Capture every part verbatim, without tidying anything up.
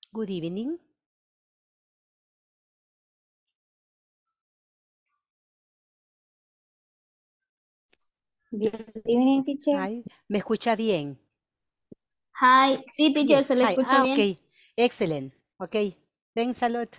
Good evening. Good evening, teacher. Hi. ¿Me escucha bien? Hi, sí, teacher, Yes. se le Hi. escucha Ah, bien. ok. Excellent. Ok. Thanks a lot.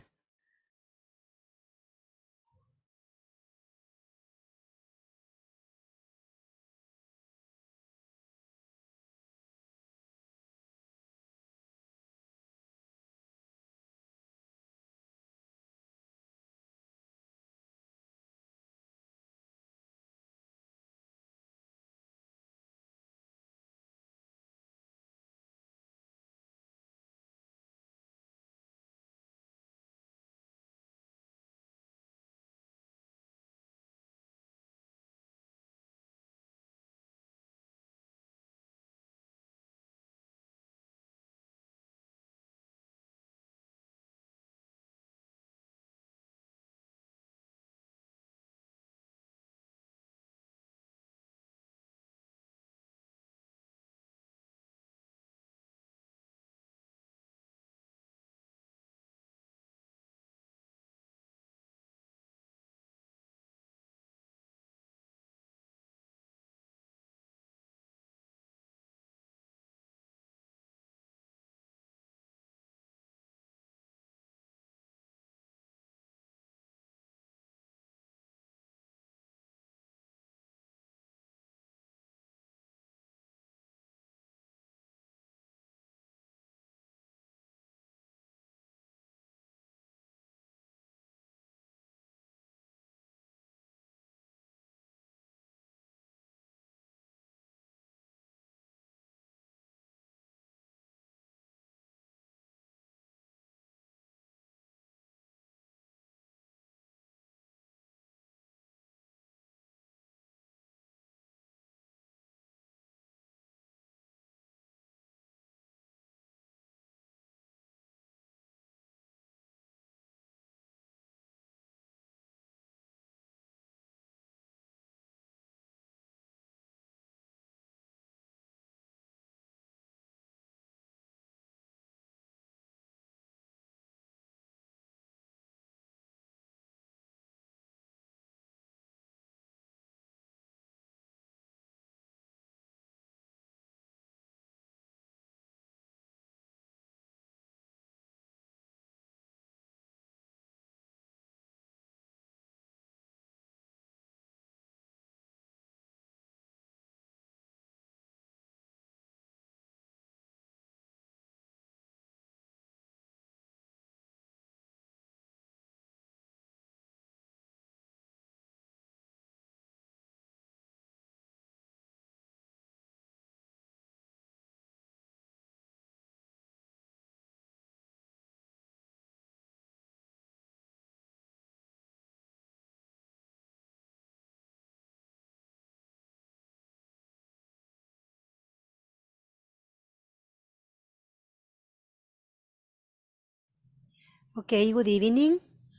Okay. Good evening.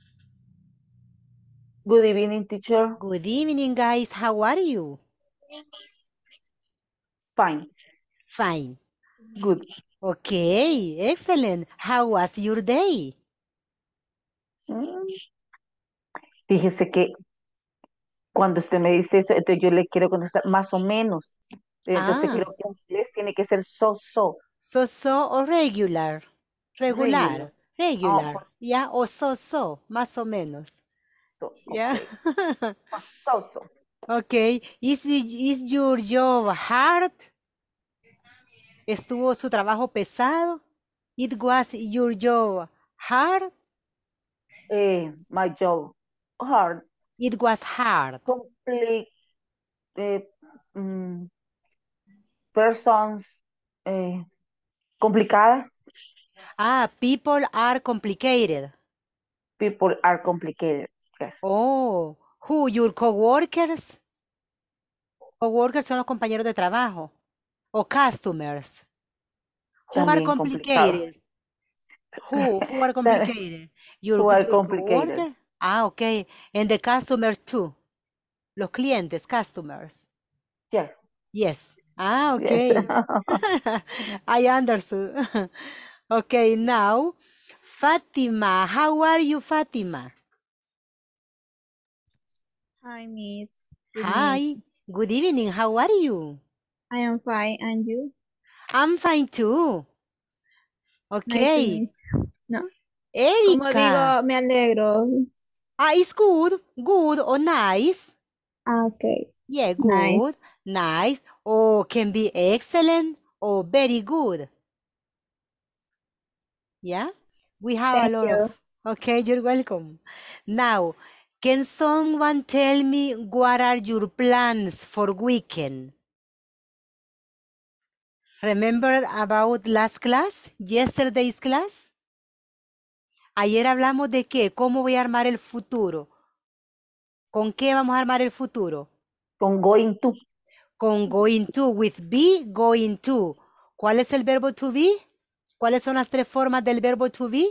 Good evening, teacher. Good evening, guys. How are you? Fine. Fine. Good. Okay. Excellent. How was your day? Mm, Fíjese que cuando usted me dice eso, entonces yo le quiero contestar más o menos. Entonces Ah, creo que en inglés tiene que ser so, so, so so o regular. regular. Regular. Ah, Regular. por Ya, o so so, más o menos. so, Ya. ok. Ah, so, so. Okay. Is, y- is your job hard? ¿Estuvo su trabajo pesado? It was your job hard? Eh, my job, hard, It was hard. complete, eh, mm, persons, eh, complicadas, Ah, people are complicated. people are complicated. Yes. Oh, who, your coworkers? Coworkers son los compañeros de trabajo. O customers. Who are También complicado. complicated? Who, who are complicated? Your, Who are your complicated. coworker? Ah, okay. And the customers too. Los clientes, customers. Yes. Yes. Ah, Yes. okay. I understood. Okay, now, Fatima. How are you, Fatima? Hi, Miss. Good Hi. evening. Good evening. How are you? I am fine, and you? I'm fine too. Nice to Okay. meet. No. Como Erika. digo, me alegro. Ah, it's good. Good or nice. Ah, okay. Yeah, Nice. good. Nice. Or can be excellent or very good. Yeah? We have Thank a lot you. of... Okay, you're welcome. Now, can someone tell me what are your plans for weekend? Remember about last class? Yesterday's class? Ayer hablamos de qué, cómo voy a armar el futuro. ¿Con qué vamos a armar el futuro? Con going to. Con going to, with be, going to. ¿Cuál es el verbo to be? ¿Cuáles son las tres formas del verbo to be?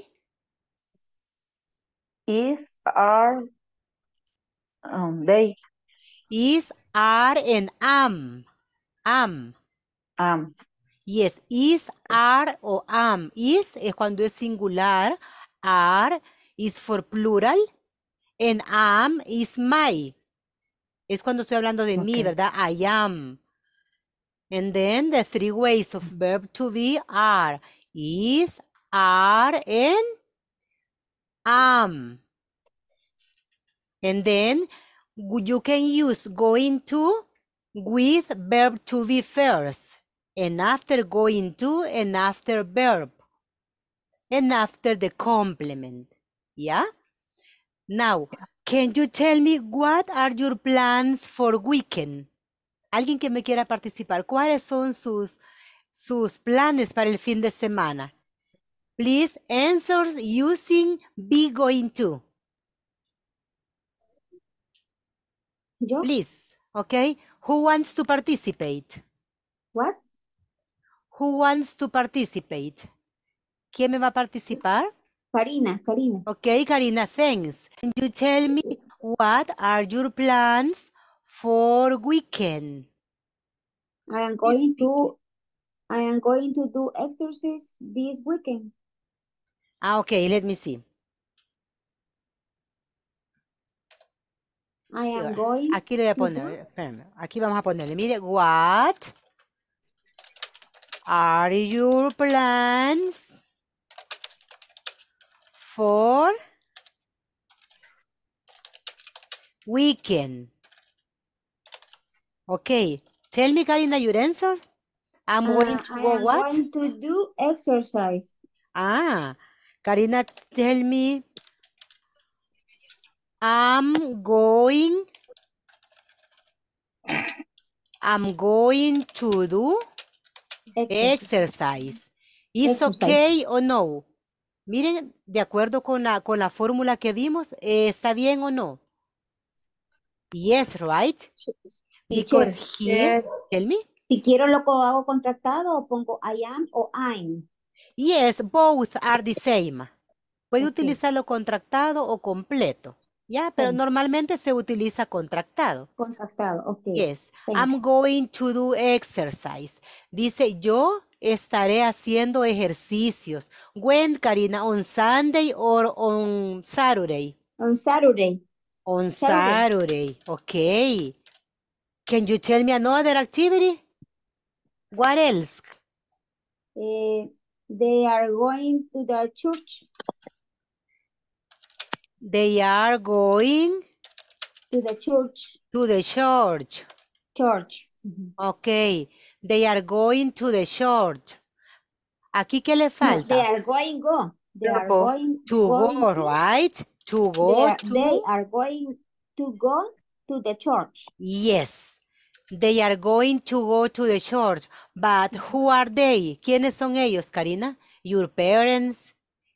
Is, are, um, they, Is, are, and am. Am. am. Yes, is, are o am. Is es cuando es singular. Are is for plural. And am is my. Es cuando estoy hablando de mí, Okay. ¿verdad? I am. And then the three ways of verb to be are is, are, and am. And then you can use going to with verb to be first. And after going to and after verb. And after the complement. Yeah? Now, can you tell me what are your plans for weekend? Alguien que me quiera participar. ¿Cuáles son sus, sus planes para el fin de semana? Please answer using be going to. ¿Yo? Please, okay? Who wants to participate? What? Who wants to participate? ¿Quién me va a participar? Karina, Karina. Okay, Karina, thanks. Can you tell me what are your plans for weekend? I am going to I am going to do exercise this weekend. Ah, okay, let me see. I am Here. going Aquí le voy a to poner, do espérame, aquí vamos a ponerle, mire, what are your plans for weekend? Okay, tell me, Karina, your answer. I'm uh, going to I go am what? going to do exercise. Ah, Karina, tell me, I'm going, I'm going to do Exercise. exercise. Is Exercise. okay or no? Miren, de acuerdo con la, con la fórmula que vimos, eh, ¿está bien o no? Yes, right? Because Teacher, here, eh, tell me. si quiero lo que hago contractado o pongo I am o I'm. Yes, both are the same. Puede Ok. utilizarlo contractado o completo. Ya, pero Oh, normalmente se utiliza contractado. contractado, ok. Yes, Thank I'm you. going to do exercise. Dice, yo estaré haciendo ejercicios. When, Karina? On Sunday or on Saturday? On Saturday. On Saturday. Saturday, okay. Can you tell me another activity? What else? Eh, they are going to the church. They are going To the church. to the church. Church. Mhm. Okay, they are going to the church. Aquí, ¿qué le No, falta? they are going go. They are Verbo. going To going go, to. right? To They go are, to. they are going to go to the church. Yes, they are going to go to the church. But who are they? ¿Quiénes son ellos, Karina? Your parents?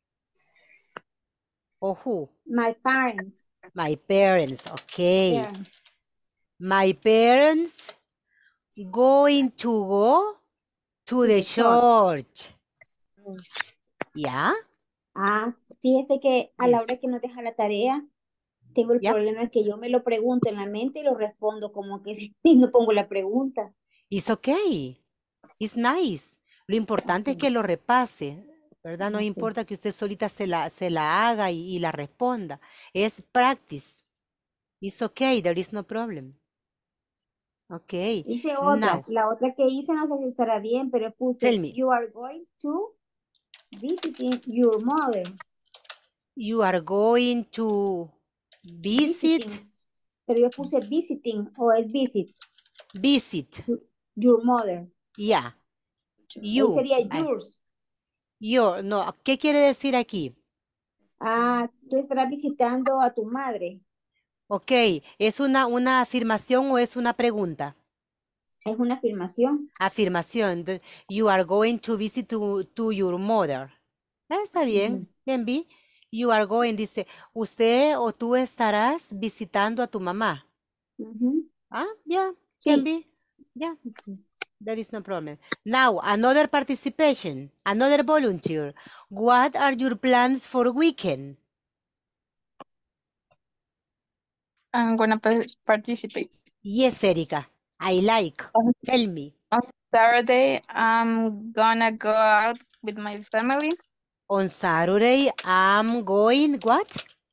Or who? My parents. My parents, okay. Yeah. My parents going to go to To the the church. church. ¿Ya? Ah, fíjese que a la Yes. hora que nos deja la tarea, tengo el Yep. problema que yo me lo pregunto en la mente y lo respondo como que si no pongo la pregunta. It's okay. It's nice. Lo importante es que lo repase. ¿verdad? No Ok. importa que usted solita se la, se la haga y, y la responda. Es practice. It's okay, there is no problem. Okay, Hice otra. now, La otra que hice, no sé si estará bien, pero tell puse, me, you are going to visiting your mother. you are going to visit, Visiting. Pero yo puse visiting o el visit visit, your mother. yeah, Ahí you, sería ah, yours. your, no, ¿qué quiere decir aquí? Ah, tú estarás visitando a tu madre. Ok, ¿es una, una afirmación o es una pregunta? Es una afirmación. Afirmación, the- you are going to visit to, to your mother. Ah, está bien, Ujú, bien vi. You are going, dice, usted o tú estarás visitando a tu mamá. ujú. Ah, yeah, can Sí. be. Yeah, there is no problem. Now, another participation, another volunteer. What are your plans for weekend? I'm gonna pa- participate. Yes, Erika, I like. On, Tell me. on Saturday, I'm gonna go out with my family. On Saturday, I'm going, what?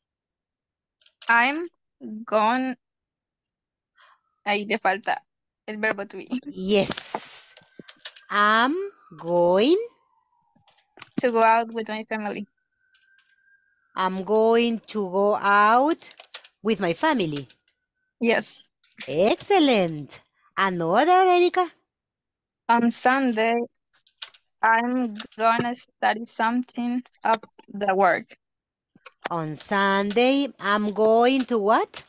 I'm going, ahí le falta el verbo to be, Yes, I'm going, to go out with my family. I'm going to go out with my family. Yes. Excellent. Another, Erika? On Sunday, I'm gonna study something of the work. On Sunday, I'm going to what?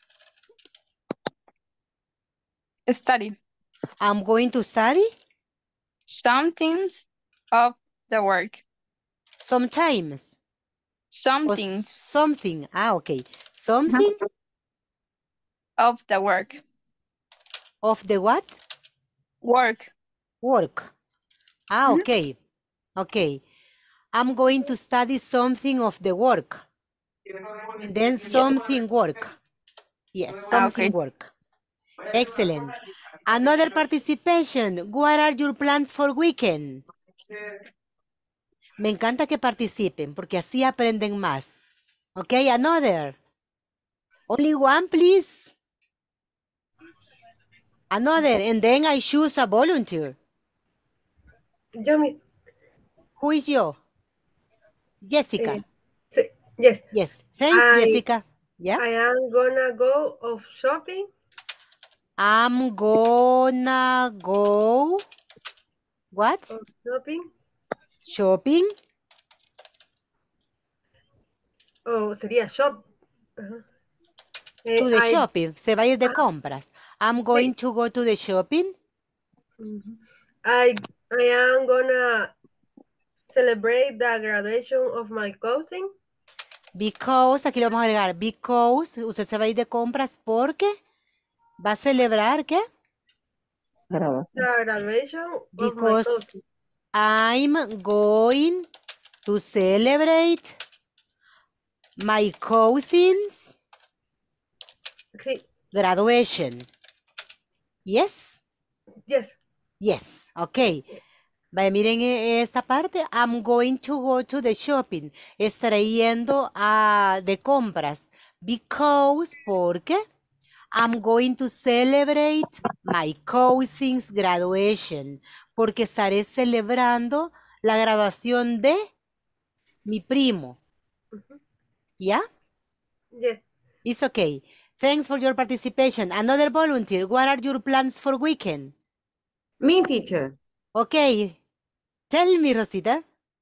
Study I'm going to study something of the work. sometimes. O Something s- something. Ah, okay. Something of the work. of the what? Work. Work. Ah, Mhm. okay. Okay. I'm going to study something of the work. And then something work. Yes, Ah, okay. something work. Excellent. Another participation. What are your plans for weekend? Me encanta que participen porque así aprenden más. Okay, another. Only one, please. Another, and then I choose a volunteer. Yo mi- Who is you? Jessica. eh, sí, yes. Yes. Thanks, I Jessica. Yeah. I am gonna go of shopping I'm gonna go. What? of shopping. Shopping. O sería shop. Ajá. Eh, To the I shopping. Se va a ir de ah, compras. I'm going to go to the shopping mhm. I I am gonna celebrate the graduation of my cousin. because, aquí lo vamos a agregar, because usted se va a ir de compras porque va a celebrar, ¿qué? Grabación. The graduation of my Because cousin. I'm going to celebrate my cousin's Sí, graduation. Yes? yes. Yes. Ok. Vaya, miren e- esta parte. I'm going to go to the shopping. Estaré yendo a, de compras. Because, porque I'm going to celebrate my cousin's graduation. Porque estaré celebrando la graduación de mi primo. Ujú. ¿Ya? Yes. It's okay. Thanks for your participation. Another volunteer. What are your plans for weekend? Me, teacher. Okay. Tell me, Rosita.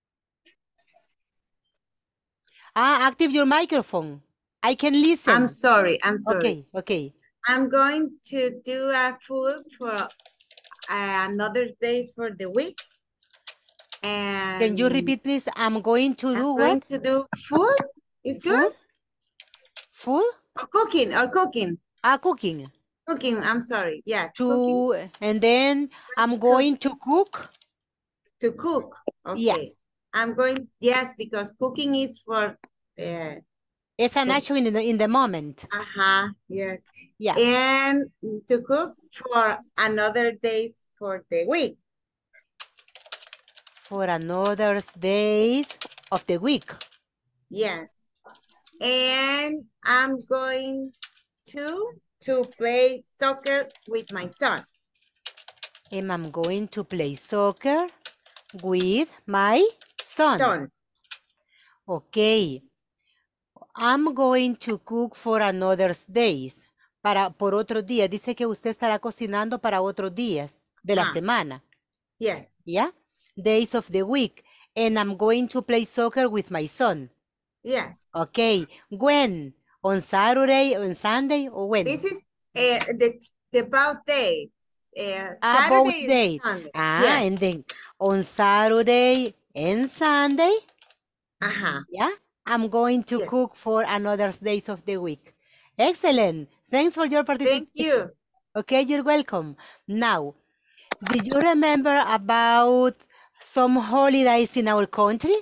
Ah, active your microphone. I can listen. I'm sorry. I'm sorry. Okay, okay. I'm going to do a food for uh, another days for the week. And Can you repeat, please? I'm going to I'm do going what? to do food. Is Food? good? Food? Or cooking, or cooking. Ah, cooking. Cooking, I'm sorry. Yes, cooking. To, and then I'm going to cook. To cook. Okay. Yeah. I'm going, yes, because cooking is for, uh, It's an action in the, in the moment. uh-huh, yes. Yeah. And to cook for another days for the week. for another days of the week. Yes. And I'm going to to play soccer with my son. And I'm going to play soccer with my son. Son. Okay. I'm going to cook for another days. Para, por otros días. Dice que usted estará cocinando para otros días de la Ah. semana. Yes. Yeah? Days of the week. And I'm going to play soccer with my son. Yes. Okay. When? On Saturday, on Sunday, or when? This is uh, the the about days. Uh, Ah, both Saturday and days. Sunday. Ah, Yes. and then on Saturday and Sunday, Uh-huh. yeah, I'm going to Yes. cook for another days of the week. Excellent. Thanks for your participation. Thank you. Okay, you're welcome. Now, do you remember about some holidays in our country?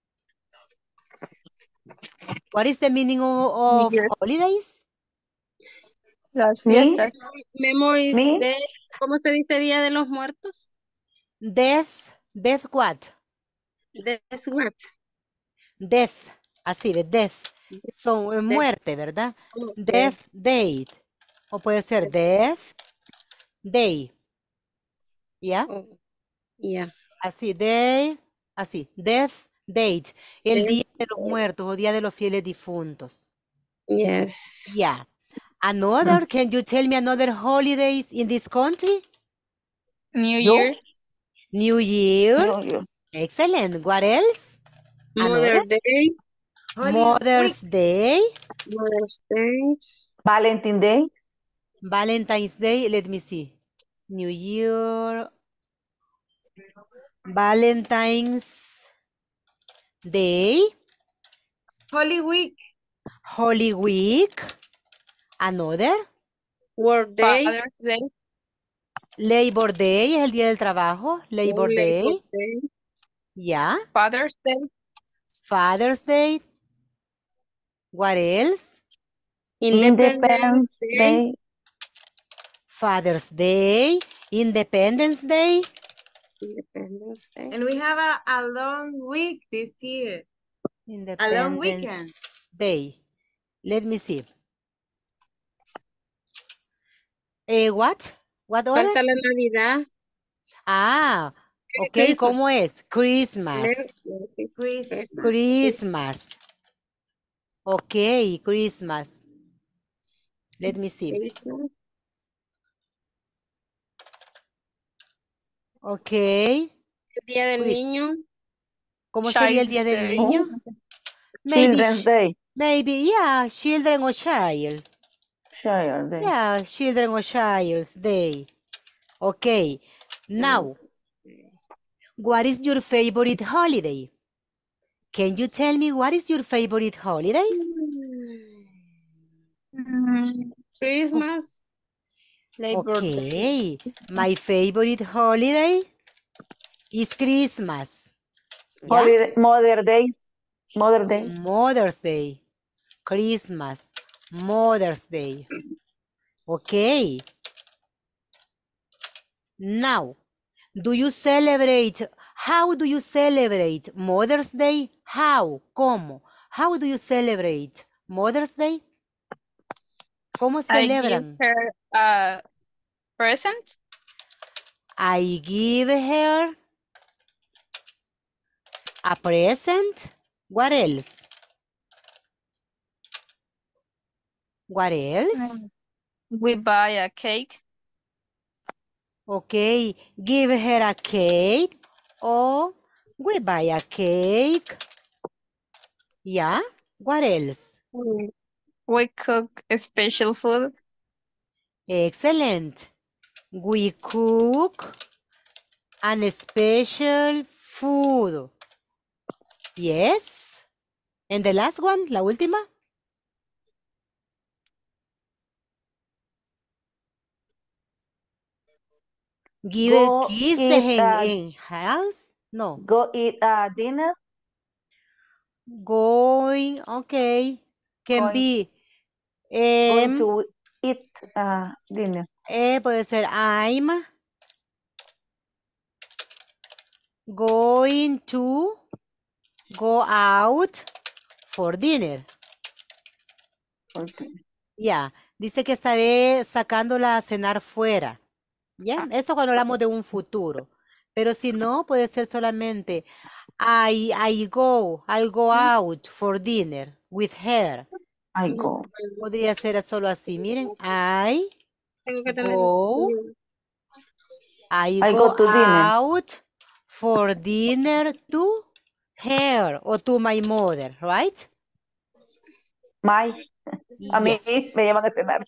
What is the meaning of, of Yes. holidays? Las Me? fiestas. Memories Me? Day. ¿Cómo se dice Día de los Muertos? Death, death what? That's what? Death, así de death. Son eh, muerte, ¿verdad? Oh, Death date. O puede ser death day. ¿Ya? Oh, yeah. Así, day, así, death date. El Death día de los muertos o día de los fieles difuntos. Yes. Yeah. Another, can you tell me another holidays in this country? New Yo? Year. New Year. Yo, yo. Excellent. What else? Mother Another? Day. Holy Mother's Week. Day. Mother's Day. Valentine Day. Valentine's Day. Let me see. New Year. Valentine's Day. Holy Week. Holy Week. Another. World Day. Father's Day. Labor Day es el día del trabajo. Labor Labor Day. Day. Yeah. Father's Day. Father's Day. What else? Independence Day. Day. Father's Day. Independence Day. Independence Day. And we have a, a long week this year. Independence weekend. Day. Let me see. Eh, what? What other? Falta la Navidad. Ah, ok, Christmas. ¿cómo es? Christmas. Christmas. Christmas. Ok, Christmas. Let me see. Christmas. Ok. El Día del Chris- Niño. ¿Cómo sería el Child's día del Day. niño? Maybe, Children's ch- Day. maybe, yeah, children or child. Child Day. Yeah, children or child's day. Okay, now, what is your favorite holiday? Can you tell me what is your favorite holiday? Mm, Christmas. Labor Day. Okay, my favorite holiday is Christmas. Yeah? Holiday, Mother Days. Mother Day. Mother's Day, Christmas, Mother's Day. Okay. Now, do you celebrate, how do you celebrate Mother's Day? How? ¿Cómo? How do you celebrate Mother's Day? ¿Cómo I give celebran? her a present. I give her a present. What else? What else? Mm. We buy a cake. Okay, give her a cake or we buy a cake. Yeah, what else? We we cook a special food. Excellent. We cook an special food. Yes. And the last one, la última. Give Go kisses eat, in, uh, in house? No. Go eat uh, dinner. Going, okay. Can Going- be Going em, to eat uh, dinner. eh, puede ser I'm going to go out for dinner. Okay. Ya, dice que estaré sacándola a cenar fuera. Ya, esto cuando hablamos de un futuro. Pero si no, puede ser solamente I, I go, I'll go out for dinner with her. I go. Podría ser solo así. Miren, I Tengo que tener. go, I I go go to dinner. out for dinner to her or to my mother, right? My. A mí Yes. me llaman a cenar.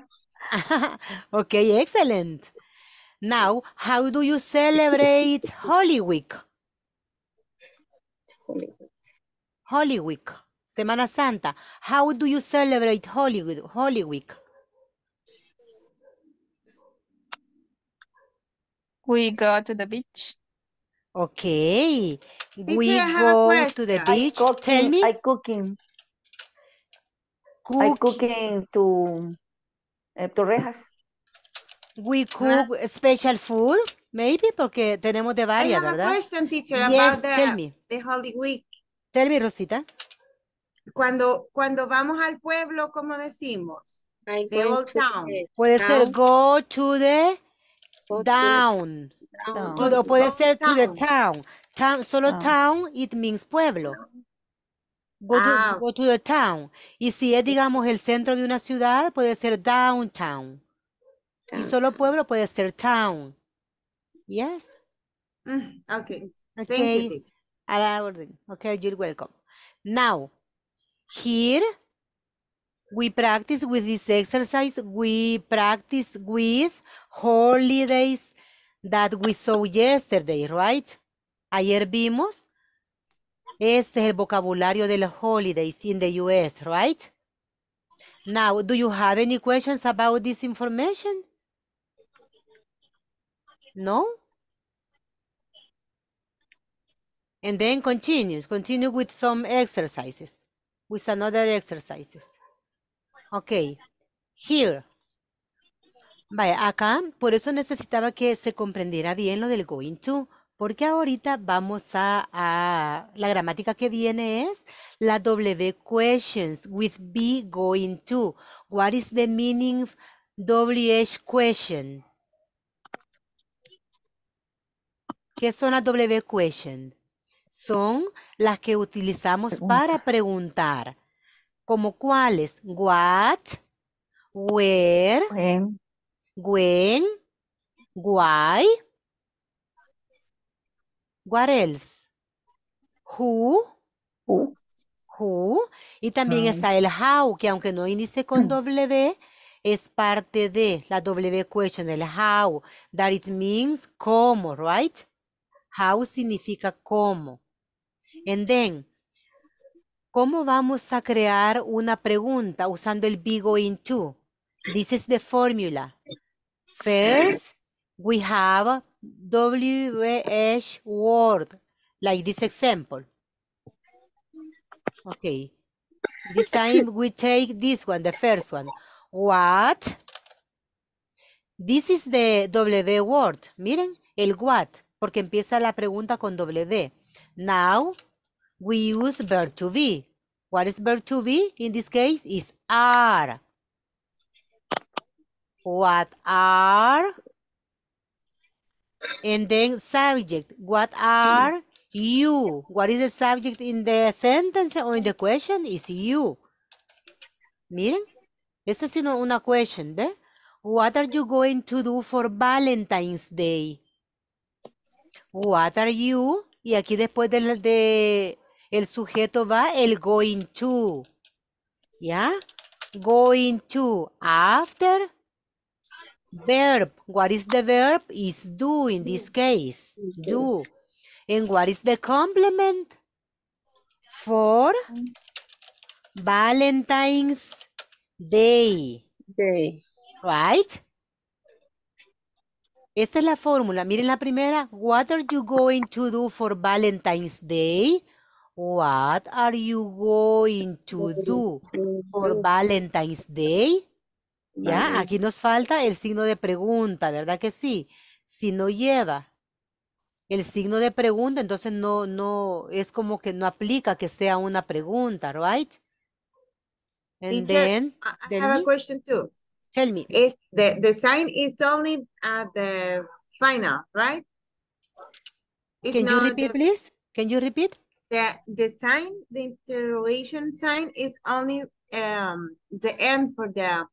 Okay, excellent. Now, how do you celebrate Holy Week? Holy Week, Semana Santa. How do you celebrate Holy Week? Holy Week? We go to the beach. Okay, we Teacher, I have a go to the question. I beach. cooking. Tell me. I cooking. I Cook. cooking to eh, torrejas. We cook special food, maybe, porque tenemos de I varias, have a ¿verdad? question, teacher, Yes, about tell the, me. the Holy Week. Tell me, Rosita. Cuando, cuando vamos al pueblo, ¿cómo decimos? I'm The going old to town. the Puede ser town, go to the go to the down. town. To the- puede Old ser to the town. town. Town, solo Ah. town, it means pueblo. Go, Ah, to, go to the town. Y si es, digamos, el centro de una ciudad, puede ser downtown. Y Town. solo pueblo puede ser town. Yes. mm, okay. Thank Okay. you, teacher. A la orden. Okay, you're welcome. Now, here we practice with this exercise. We practice with holidays that we saw yesterday, right? Ayer vimos. Este es el vocabulario de los holidays in the U S, right? Now, do you have any questions about this information? No? And then continues, continue with some exercises, with another exercises. Okay, here. Vaya, acá, por eso necesitaba que se comprendiera bien lo del going to, porque ahorita vamos a, a, la gramática que viene es la W questions with be going to. What is the meaning of W H question? ¿Qué son las W question? Son las que utilizamos para preguntar. ¿Como cuáles? What, where, When, when, why, what else? Who, who, who, y también How. está el how, que aunque no inicie con W, es parte de la W question, el how, that it means cómo, right? How significa cómo. And then, ¿cómo vamos a crear una pregunta usando el be going to? This is the formula. First, we have W H word, like this example. Okay. This time we take this one, the first one. What? This is the W word. Miren, el what, porque empieza la pregunta con W. Now, we use verb to be. What is verb to be? In this case, is are. What are? And then subject. What are you? What is the subject in the sentence or in the question? Is you. Miren, esta es una question, ¿ve? What are you going to do for Valentine's Day? What are you? Y aquí después del de, el sujeto va el going to. ¿Ya? Going to. After verb. What is the verb? Is do in this case. Do. And what is the complement? For Valentine's Day. Day. Right? Esta es la fórmula. Miren la primera. What are you going to do for Valentine's Day? What are you going to do for Valentine's Day? Ya, aquí nos falta el signo de pregunta, ¿verdad que sí? Si no lleva el signo de pregunta, entonces no, no, es como que no aplica que sea una pregunta, right? And Teacher, then, I I tell have a me, question too. tell me, Is the, the sign is only at the final, right? It's can you not repeat, the, please? Can you repeat? the, the sign, the interrogation sign is only um the end for the,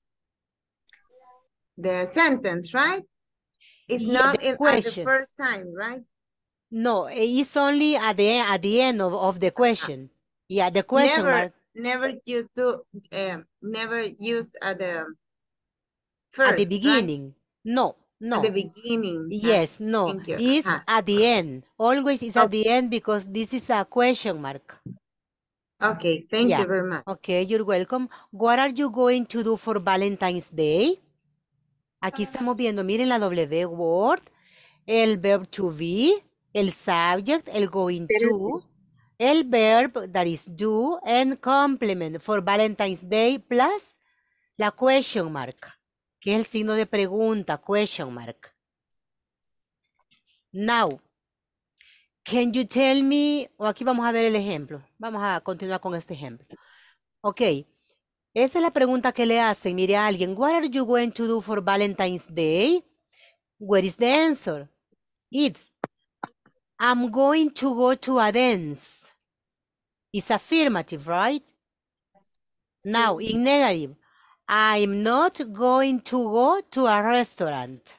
the sentence, right? It's Yeah, not the in at the question. first time, right? No, it's only at the, at the end of, of the question. Yeah, the question Never, mark never you do, um, never use at the at the first, right? beginning. No, At the no. beginning. Yes, no. Thank you. It's Uh-huh. at the end. Always is at the end because this is a question mark. Okay, thank Yeah. you very much. Okay, you're welcome. What are you going to do for Valentine's Day? Aquí estamos viendo, miren la W word, el verb to be, el subject, el going to, el verb that is do, and complement for Valentine's Day plus la question mark, que es el signo de pregunta, question mark. Now, can you tell me, o aquí vamos a ver el ejemplo. Vamos a continuar con este ejemplo. Ok, esa es la pregunta que le hacen. Mire a alguien, what are you going to do for Valentine's Day? What is the answer? It's, I'm going to go to a dance. It's affirmative, right? Now, in negative, I'm not going to go to a restaurant.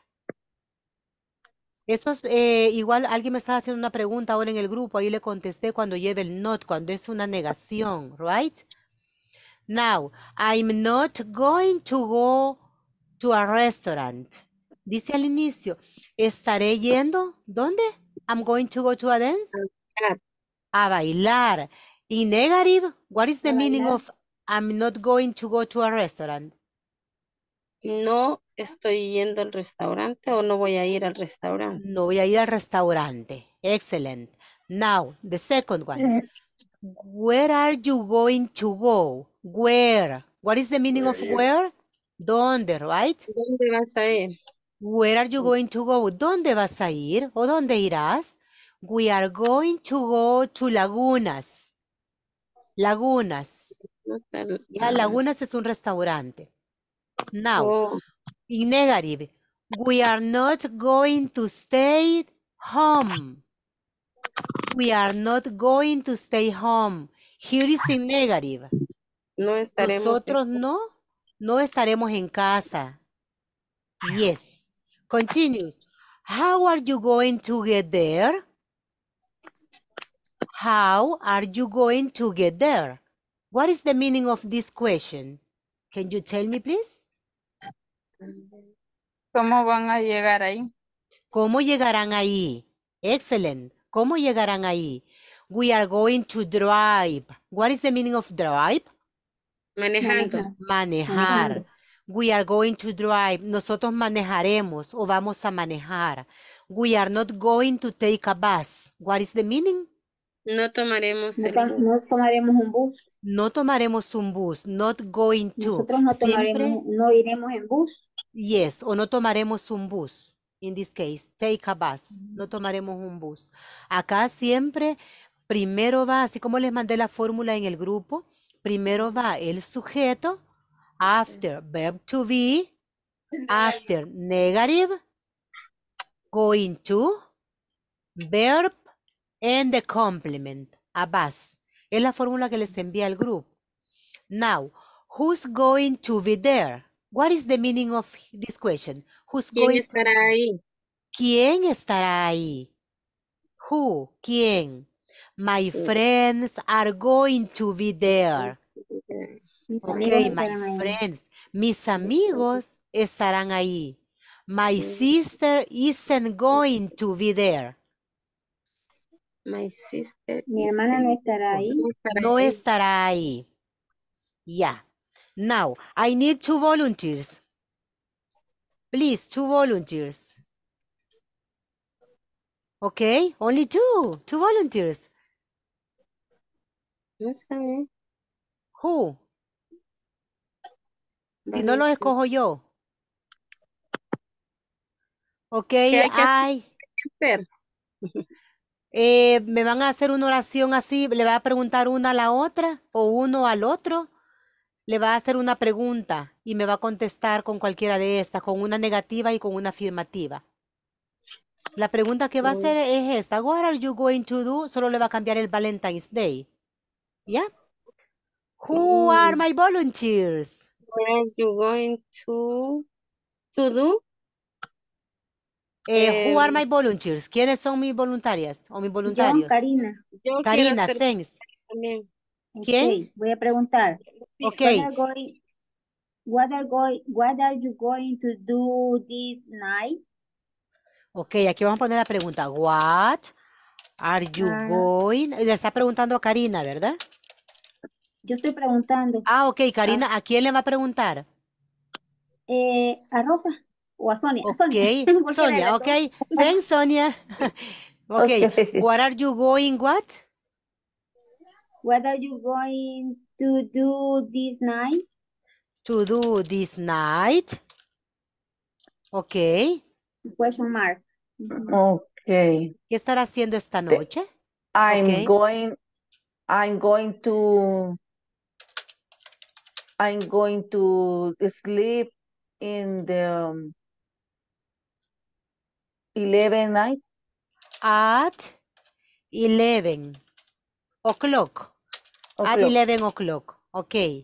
Esto es, eh, igual alguien me estaba haciendo una pregunta ahora en el grupo, ahí le contesté cuando lleve el not, cuando es una negación, right? Now, I'm not going to go to a restaurant. Dice al inicio, ¿estaré yendo? ¿Dónde? I'm going to go to a dance. A bailar. In negative, what is the A meaning bailar. of I'm not going to go to a restaurant? No estoy yendo al restaurante o no voy a ir al restaurante. No voy a ir al restaurante. Excellent. Now, the second one. Where are you going to go? Where? What is the meaning of where? ¿Dónde, right? ¿Dónde vas a ir? Where are you going to go? ¿Dónde vas a ir? ¿O dónde irás? We are going to go to Lagunas. Lagunas. No está el- Ya, ah, Lagunas es un restaurante. Now, oh, in negative, we are not going to stay home. We are not going to stay home. Here is in negative. no estaremos en- Nosotros no, no estaremos en casa. Yes. Continues. How are you going to get there? How are you going to get there? What is the meaning of this question? Can you tell me, please? ¿Cómo van a llegar ahí? ¿Cómo llegarán ahí? Excellent. ¿Cómo llegarán ahí? We are going to drive. What is the meaning of drive? manejando. Manejar. We are going to drive. Nosotros manejaremos o vamos a manejar. We are not going to take a bus. What is the meaning? No tomaremos No, el tam- bus. no tomaremos un bus. No tomaremos un bus. Not going to. Nosotros no Siempre, tomaremos, no iremos en bus. yes, o no tomaremos un bus. In this case, take a bus. No tomaremos un bus. Acá siempre, primero va, así como les mandé la fórmula en el grupo, primero va el sujeto, after verb to be, after negative, going to, verb, and the complement, a bus. Es la fórmula que les envía al grupo. Now, who's going to be there? What is the meaning of this question? Who's ¿Quién going estará to be? ahí? ¿Quién estará ahí? Who? ¿Quién? My friends are going to be there. Mis Ok, amigos my estarán ahí. friends. Mis amigos estarán ahí. My sister isn't going to be there. My sister. Mi is hermana no in- estará ahí. no estará No ahí. estará ahí. Yeah. Now, I need two volunteers. Please, two volunteers. Okay, only two. Two volunteers. No está bien. Who? Si no Vale, lo sí. escojo yo. Ok, ¿Qué hay que I. hacer? Eh, ¿me van a hacer una oración así? ¿Le va a preguntar una a la otra o uno al otro? Le va a hacer una pregunta y me va a contestar con cualquiera de estas, con una negativa y con una afirmativa. La pregunta que va a hacer es esta. What are you going to do? Solo le va a cambiar el Valentine's Day. ¿Ya? Who are my volunteers? What are you going to, to do? Eh, who are Em, my volunteers? ¿Quiénes son mis voluntarias o mis Yo, voluntarios? Karina. yo quiero Karina, hacer thanks. también. ¿Quién? Ok, voy a preguntar. Ok. What are going, what are going, what are you going to do this night? Ok, aquí vamos a poner la pregunta. What are you Ah, going? Le está preguntando a Karina, ¿verdad? yo estoy preguntando. Ah, ok, Karina, ¿a quién le va a preguntar? Eh, ¿a Rosa o a Sonia? A Ok, Sonia. Cualquiera de Sonia, las ok. dos. Thanks, Sonia. Ok, Ok. what are you going, what? What are you going to do this night? To do this night. Ok. Question mark. Ujú. Okay. ¿Qué estará haciendo esta The- noche? I'm Ok. going, I'm going to, I'm going to sleep in the um, eleven night. At eleven o'clock. At O'clock. eleven o'clock. Ok.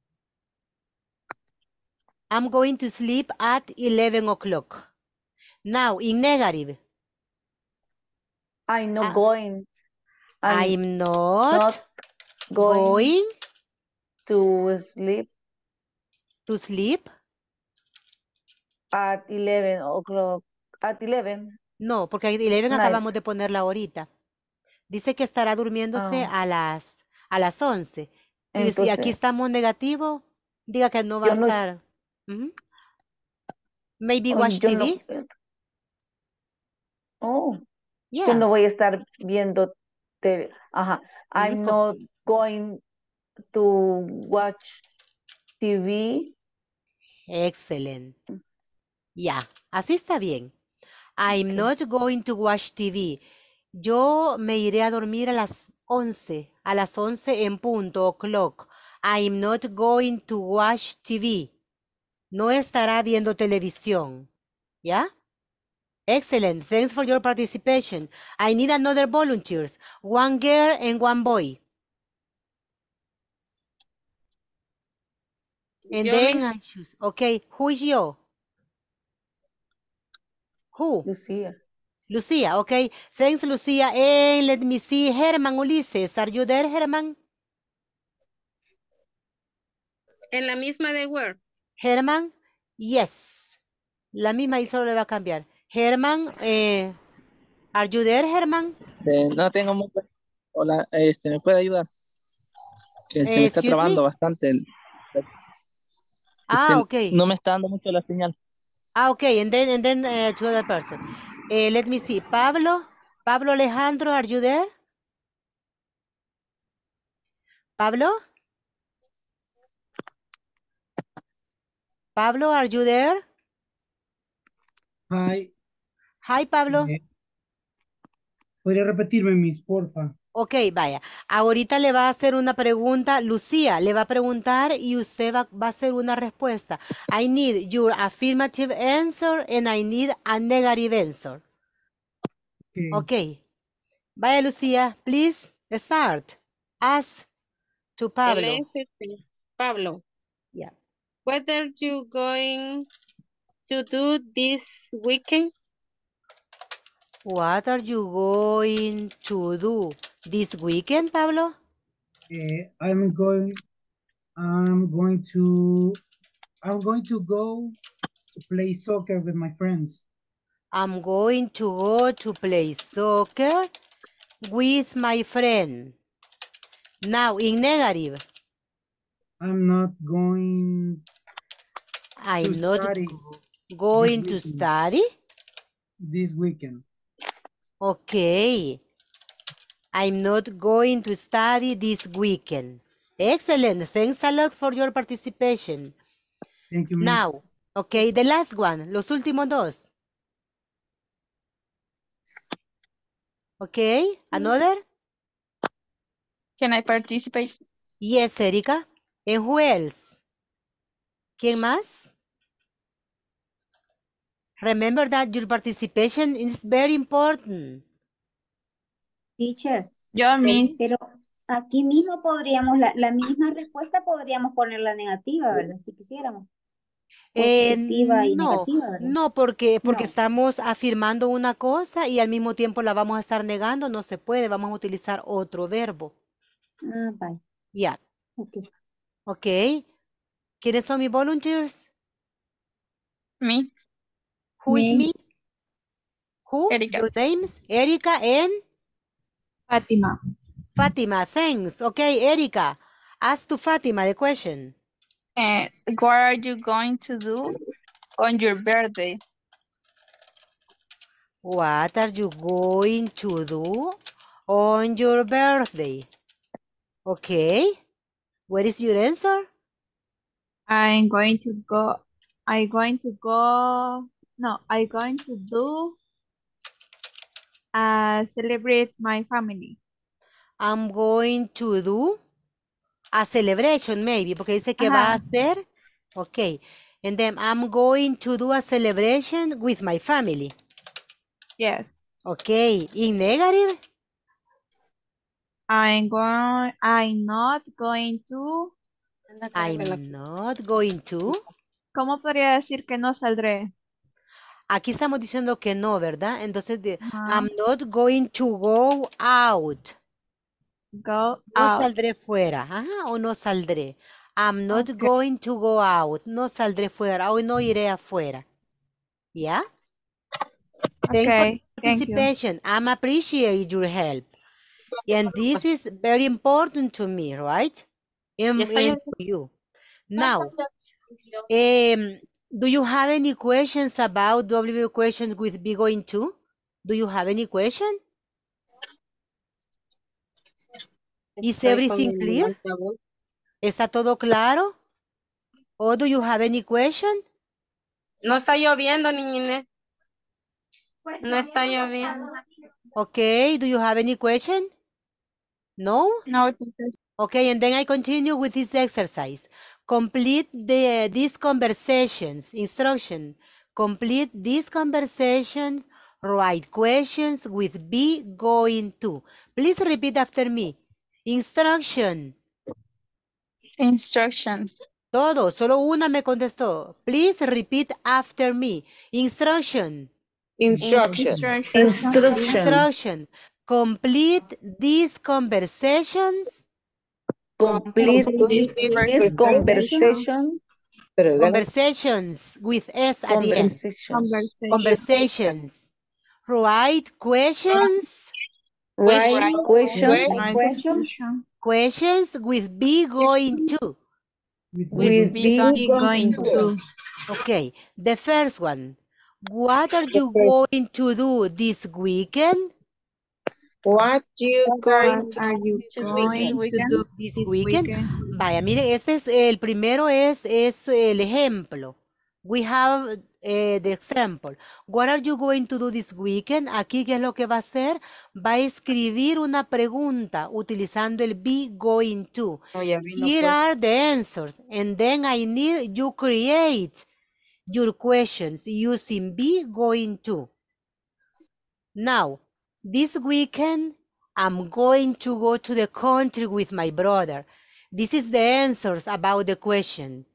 I'm going to sleep at eleven o'clock. Now, in negative. I'm not Ah, going, I'm I'm not, not going going to sleep to sleep. at eleven o'clock, at eleven No, porque at eleven night. acabamos de ponerla ahorita. Dice que estará durmiéndose Ah, a las a las once. Y si aquí entonces, estamos negativo, diga que no va a yo no, estar. Ujú. Maybe oh, watch yo no, T V. oh, yo Yeah. no voy a estar viendo tele. Ajá. Ujú, I'm com- not going to watch T V. Excellent. Ya, así está bien. I'm Okay. not going to watch T V. Yo me iré a dormir a las once, a las once en punto, o'clock. I'm not going to watch T V. No estará viendo televisión. ¿Ya? Excellent. Thanks for your participation. I need another volunteers. One girl and one boy. And Yo, then Miss, I choose. Okay, who is yo? Who? Lucía. Lucia, okay. Thanks, Lucia. And let me see, Herman Ulises. Are you there, Herman? en la misma de Word. Herman, yes. La misma y solo le va a cambiar. Herman, eh, are you there, Herman? Eh, no tengo muy buen- Hola, este, ¿me puede ayudar? Que se Eh, me está excuse me? trabando bastante. el- Es Ah, que okay. no me está dando mucho la señal. Ah, okay. And then, and then uh, to other person. Eh, let me see. Pablo, Pablo Alejandro, are you there? Pablo? Pablo, are you there? Hi, Hi, Pablo. eh, ¿podría repetirme, Miss, porfa? Ok, vaya. Ahorita le va a hacer una pregunta, Lucía, le va a preguntar y usted va, va a hacer una respuesta. I need your affirmative answer and I need a negative answer. Okay. Ok. Vaya, Lucía, please start. Ask to El Pablo. este, Pablo, Yeah. what are you going to do this weekend? What are you going to do this weekend, Pablo? Eh, I'm going, I'm going to, I'm going to go to play soccer with my friends. I'm going to go to play soccer with my friend. Now, in negative. I'm not going I'm to not study go- going to weekend. study. this weekend. Okay. I'm not going to study this weekend. Excellent. Thanks a lot for your participation. Thank you, Miss. Now, okay, the last one, los últimos dos. Okay, another? Can I participate? Yes, Erika. And who else? ¿Quién más? Remember that your participation is very important. Teacher, Yo, Miss. pero aquí mismo podríamos, la, la misma respuesta podríamos ponerla negativa, ¿verdad? Si quisiéramos. Eh, Positiva y no, negativa, ¿verdad? no, porque, porque No. estamos afirmando una cosa y al mismo tiempo la vamos a estar negando, no se puede, vamos a utilizar otro verbo. Ah, vale. Ya, Ok. ok. ¿Quiénes son mis volunteers? Me, Who is Me. me? Who? Erika. Your names? Erika and Fátima. Fatima. Thanks. Okay, Erika. Ask to Fatima the question. Uh, what are you going to do on your birthday? What are you going to do on your birthday? Okay. What is your answer? I'm going to go. I'm going to go. No, I'm going to do. Uh, celebrate my family. I'm going to do a celebration, maybe, porque dice que va a Ajá. hacer. Okay. And then I'm going to do a celebration with my family. Yes. Okay. In negative? I'm going. I'm not going to. I'm not going to. ¿Cómo podría decir que no saldré? Aquí estamos diciendo que no, ¿verdad? Entonces, de, Ajá. I'm not going to go out. Go No out. saldré fuera. Ajá, o no saldré. I'm not Okay. going to go out. No saldré fuera. Hoy no iré afuera. ¿Ya? Thanks for Okay. Thank you. participation. I'm appreciate your help. And this is very important to me, right? And, Ya está, ya and for you. Now, um, do you have any questions about W questions with be going to? Do you have any question? Is Estoy con everything mi clear? altavoz. ¿Está todo claro? Or do you have any question? No está lloviendo, niñine. No está lloviendo. Okay, do you have any question? No? No, teacher. Okay, and then I continue with this exercise. Complete the, these conversations, instruction. Complete these conversations, write questions with be going to. Please repeat after me. Instruction. Instructions. Todo, solo una me contestó. Please repeat after me. Instruction. Instruction. Instruction. Instruction. Instruction. Complete these conversations. Complete Complete this conversation. conversation. Conversations with S at the end. Conversations. Conversation. Conversations. Write questions. Right Right. question. Right Question. question. Questions with be going to. With With With be be going Be going to. Okay. The first one. What are you going to do this weekend? What you going What to are you to do going this to weekend? do This this weekend. weekend? Vaya, mire, este es el primero es, es el ejemplo. We have eh, the example. What are you going to do this weekend? Aquí, ¿qué es lo que va a hacer? Va a escribir una pregunta utilizando el be going to. No, ya vino, Here pues. are the answers. And then I need you create your questions using be going to. Now, this weekend, I'm going to go to the country with my brother. This is the answers about the question.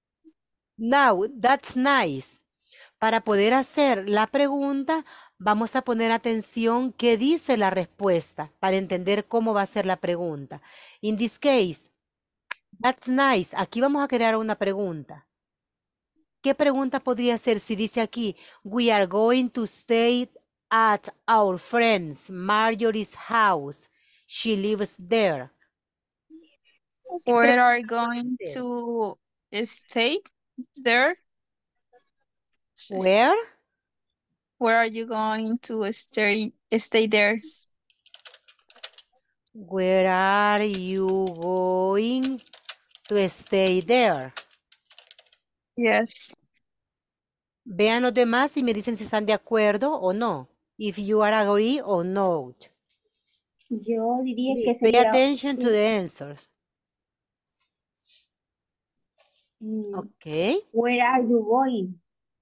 Now, that's nice. Para poder hacer la pregunta, vamos a poner atención qué dice la respuesta para entender cómo va a ser la pregunta. In this case, that's nice. Aquí vamos a crear una pregunta. ¿Qué pregunta podría ser si dice aquí, we are going to stay at our friend's Marjorie's house. She lives there. Where are you going to stay there? Where? Where are you going to stay stay there? Where are you going to stay there? Yes. Vean los demás y me dicen si están de acuerdo o no. if you are agree or not. Yo diría que Please pay sería, attention to the answers. mm, Okay. where are you going?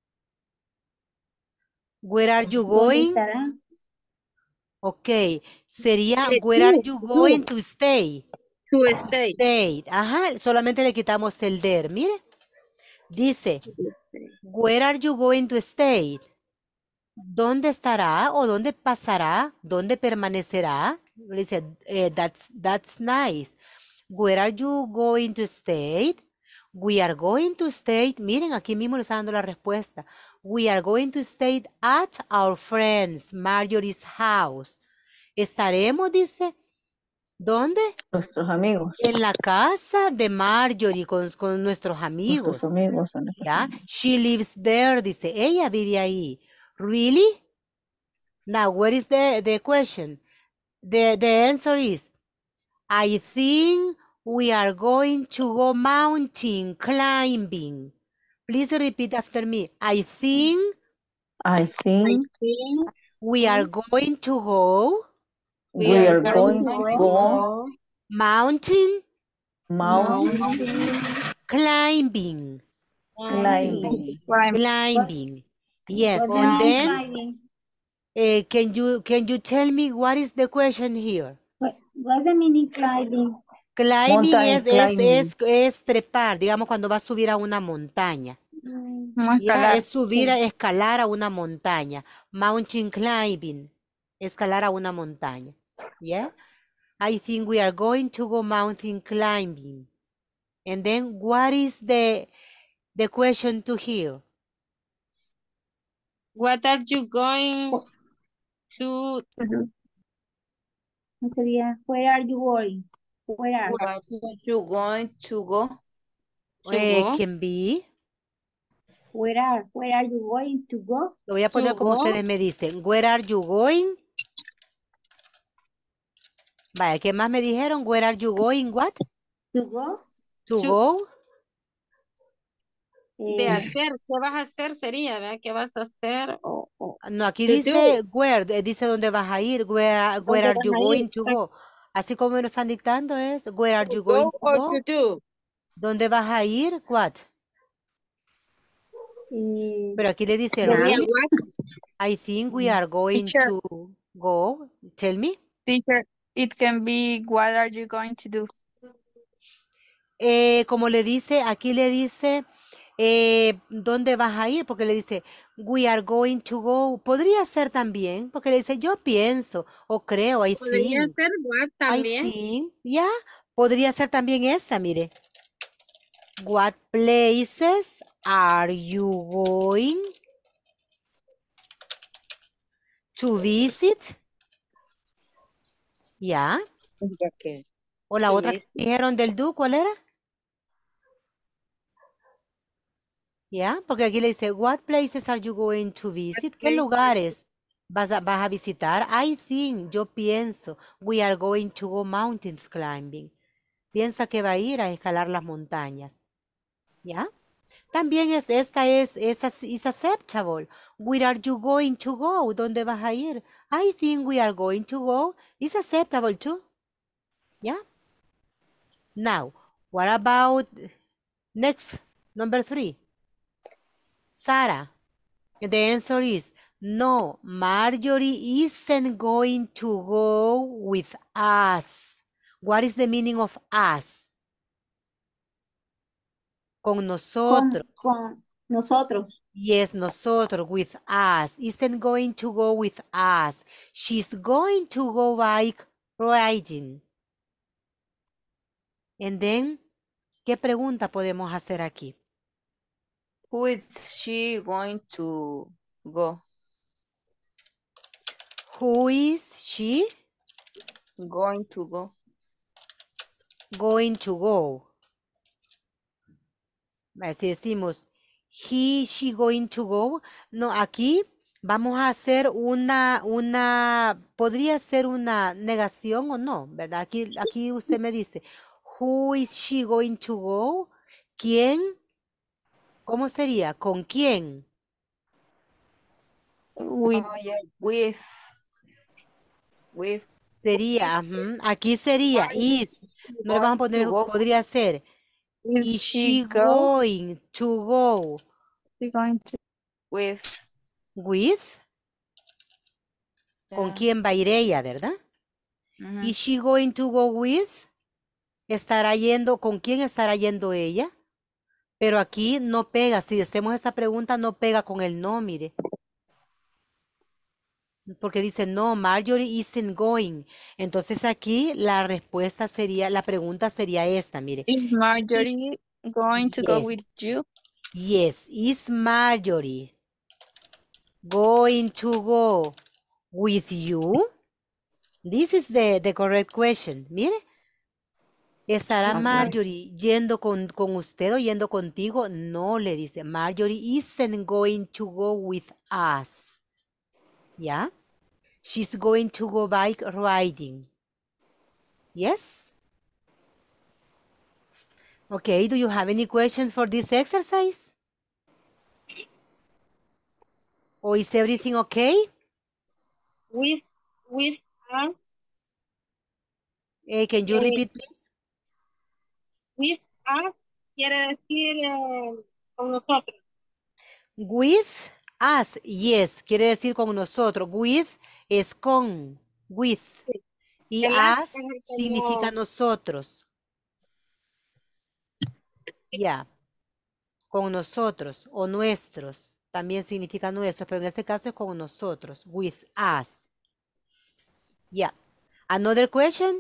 Where are you ¿Dónde going? estará? Okay. Sería Eh, where are to, you to, going to stay? to stay. Stay. Ajá, solamente le quitamos el there. Mire, dice, where are you going to stay? ¿Dónde estará o dónde pasará? ¿Dónde permanecerá? Le dice, eh, that's, that's nice. Where are you going to stay? We are going to stay. Miren, aquí mismo le está dando la respuesta. We are going to stay at our friends Marjorie's house. Estaremos, dice, ¿dónde? Nuestros amigos, En la casa de Marjorie con, con nuestros amigos. nuestros amigos. son nuestros ¿Ya? amigos. She lives there, dice, ella vive ahí. Really? Now, what is the, the question? The, the answer is, I think we are going to go mountain climbing. Please repeat after me. I think I I think think we are going to go we, we are are going going to to go go mountain mountain mountain climbing. climbing. Climb. Climbing. Yes, What do and you mean then climbing? uh, can you can you tell me what is the question here? What, what's the meaning climbing? Climbing Mountain es, es, climbing. es, es trepar, digamos cuando vas a subir a una montaña. Mm, Vamos a Ya, escalar. es subir, sí. a escalar a una montaña. Mountain climbing, escalar a una montaña. Yeah, I think we are going to go mountain climbing. And then what is the the question to hear? What are you going to ¿No sería, where are you going? Where are? what are you going to go? To Eh, go, can be. Where are? Where are you going to go? Lo voy a poner to como go, ustedes me dicen. Where are you going? Vaya, ¿qué más me dijeron? Where are you going? What? To go? To To- go? de Eh, hacer, ¿qué vas a hacer sería, verdad? ¿Qué vas a hacer? O, o No, aquí to dice do, where, eh, dice dónde vas a ir. Where, where ¿dónde are vas you a ir? going to go? Así como me lo están dictando es, where are To you go going to or go? to do? ¿Dónde vas a ir? What? eh, Pero aquí le dice Sería really. what? I think we are going Teacher, to go. Tell me. teacher, it can be, what are you going to do? Eh, como le dice, aquí le dice, eh, ¿dónde vas a ir? Porque le dice, we are going to go. Podría ser también, porque le dice, yo pienso, o creo, I Podría think, ser what I también. think, ya. Podría ser también esta, mire. What places are you going to visit? Ya. Ok. O la To otra que visit. dijeron del do, ¿cuál era? Ya, porque aquí le dice, what places are you going to visit? ¿Qué places? lugares vas a, vas a visitar? I think, yo pienso, we are going to go mountain climbing. Piensa que va a ir a escalar las montañas. ¿Ya? También es, esta es, es, ac- is acceptable. Where are you going to go? ¿Dónde vas a ir? I think we are going to go. Is acceptable too. ¿Ya? Now, what about next, number three? Sarah. The answer is no, Marjorie isn't going to go with us. What is the meaning of us? Con con, nosotros. con nosotros. Yes, nosotros, with us. Isn't going to go with us. She's going to go bike riding. And then, ¿qué pregunta podemos hacer aquí? Who is she going to go? Who is she Going to go. going to go? Si decimos, he, she going to go. No, aquí vamos a hacer una, una, podría ser una negación o no, ¿verdad? Aquí, aquí usted me dice, who is she going to go? ¿Quién? ¿Cómo sería? ¿Con quién? With. Oh, yeah, with, with, Sería, ujú, aquí sería is. No le vamos a going poner, to go. podría ser. Is Is she she go? going to go She going to. With, with? ¿Con yeah. quién va a ir ella, verdad? Mhm. Is she going to go with? ¿Estará yendo? ¿Con quién estará yendo ella? Pero aquí no pega. Si hacemos esta pregunta, no pega con el no, mire. Porque dice, no, Marjorie isn't going. Entonces aquí la respuesta sería, la pregunta sería esta, mire. Is Marjorie going to go Yes. with you? Yes, is Marjorie going to go with you? This is the, the correct question. Mire. ¿Estará Okay. Marjorie yendo con, con usted o yendo contigo? No, le dice. Marjorie isn't going to go with us. ¿Ya? She's going to go bike riding. Yes? Okay, do you have any questions for this exercise? Or is everything okay? With, with us, Eh, can you eh, repeat, please? with us quiere decir eh, con nosotros. With us, yes, quiere decir con nosotros. With es con, with. Y El us us es el significa como, nosotros. Ya, con nosotros o nuestros. También significa nuestros, pero en este caso es con nosotros. With us. Yeah. Another question?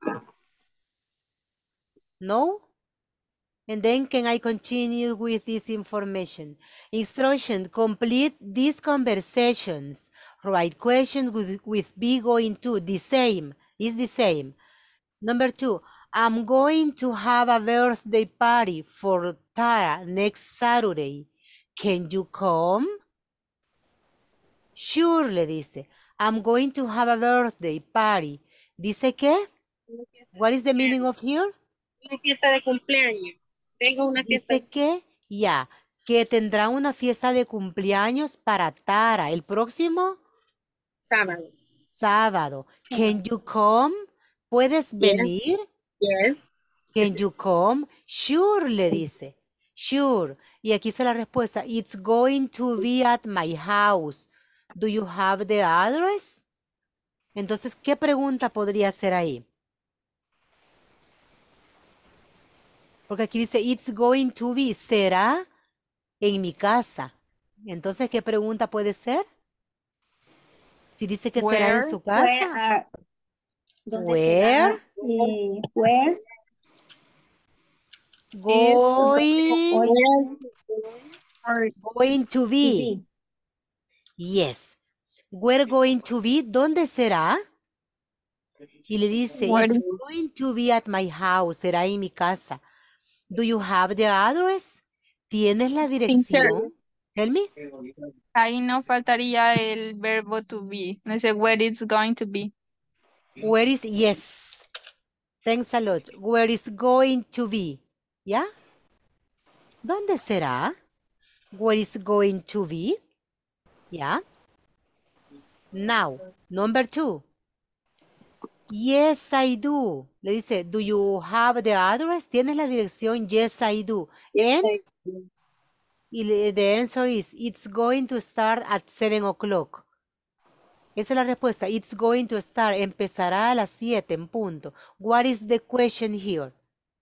No? And then can I continue with this information? Instruction, complete these conversations. Write questions with, with be going to, the same, is the same. Number two, I'm going to have a birthday party for Tara next Saturday. Can you come? Sure, le dice. I'm going to have a birthday party. ¿Dice qué? What is the meaning of here? una fiesta de cumpleaños. Tengo una fiesta Dice que, ya, que tendrá una fiesta de cumpleaños para Tara el próximo sábado. sábado. Can you come? ¿Puedes Yes, venir? yes. Can you come? Sure, le dice. Sure. Y aquí está la respuesta. It's going to be at my house. Do you have the address? Entonces, ¿qué pregunta podría ser ahí? Porque aquí dice, it's going to be, será en mi casa. Entonces, ¿qué pregunta puede ser? Si dice que será en Where? su Where casa. are, ¿dónde Where? será? Eh, where Is Going, going or going to to be. be? Yes. We're going to be, ¿dónde será? Y le dice, where it's is going to be at my house, será en mi casa. Do you have the address? ¿Tienes la teacher? dirección? Tell me. Ahí no faltaría el verbo to be. Dice where it's going to be. Where is, yes. Thanks a lot. Where is going to be? ¿Ya? ¿Dónde será? Where is going to be? ¿Ya? Now, number two. Yes, I do. Le dice, do you have the address? ¿Tienes la dirección? Yes, I do. And y le- the answer is, it's going to start at seven o'clock. Esa es la respuesta. It's going to start. Empezará a las siete en punto. What is the question here?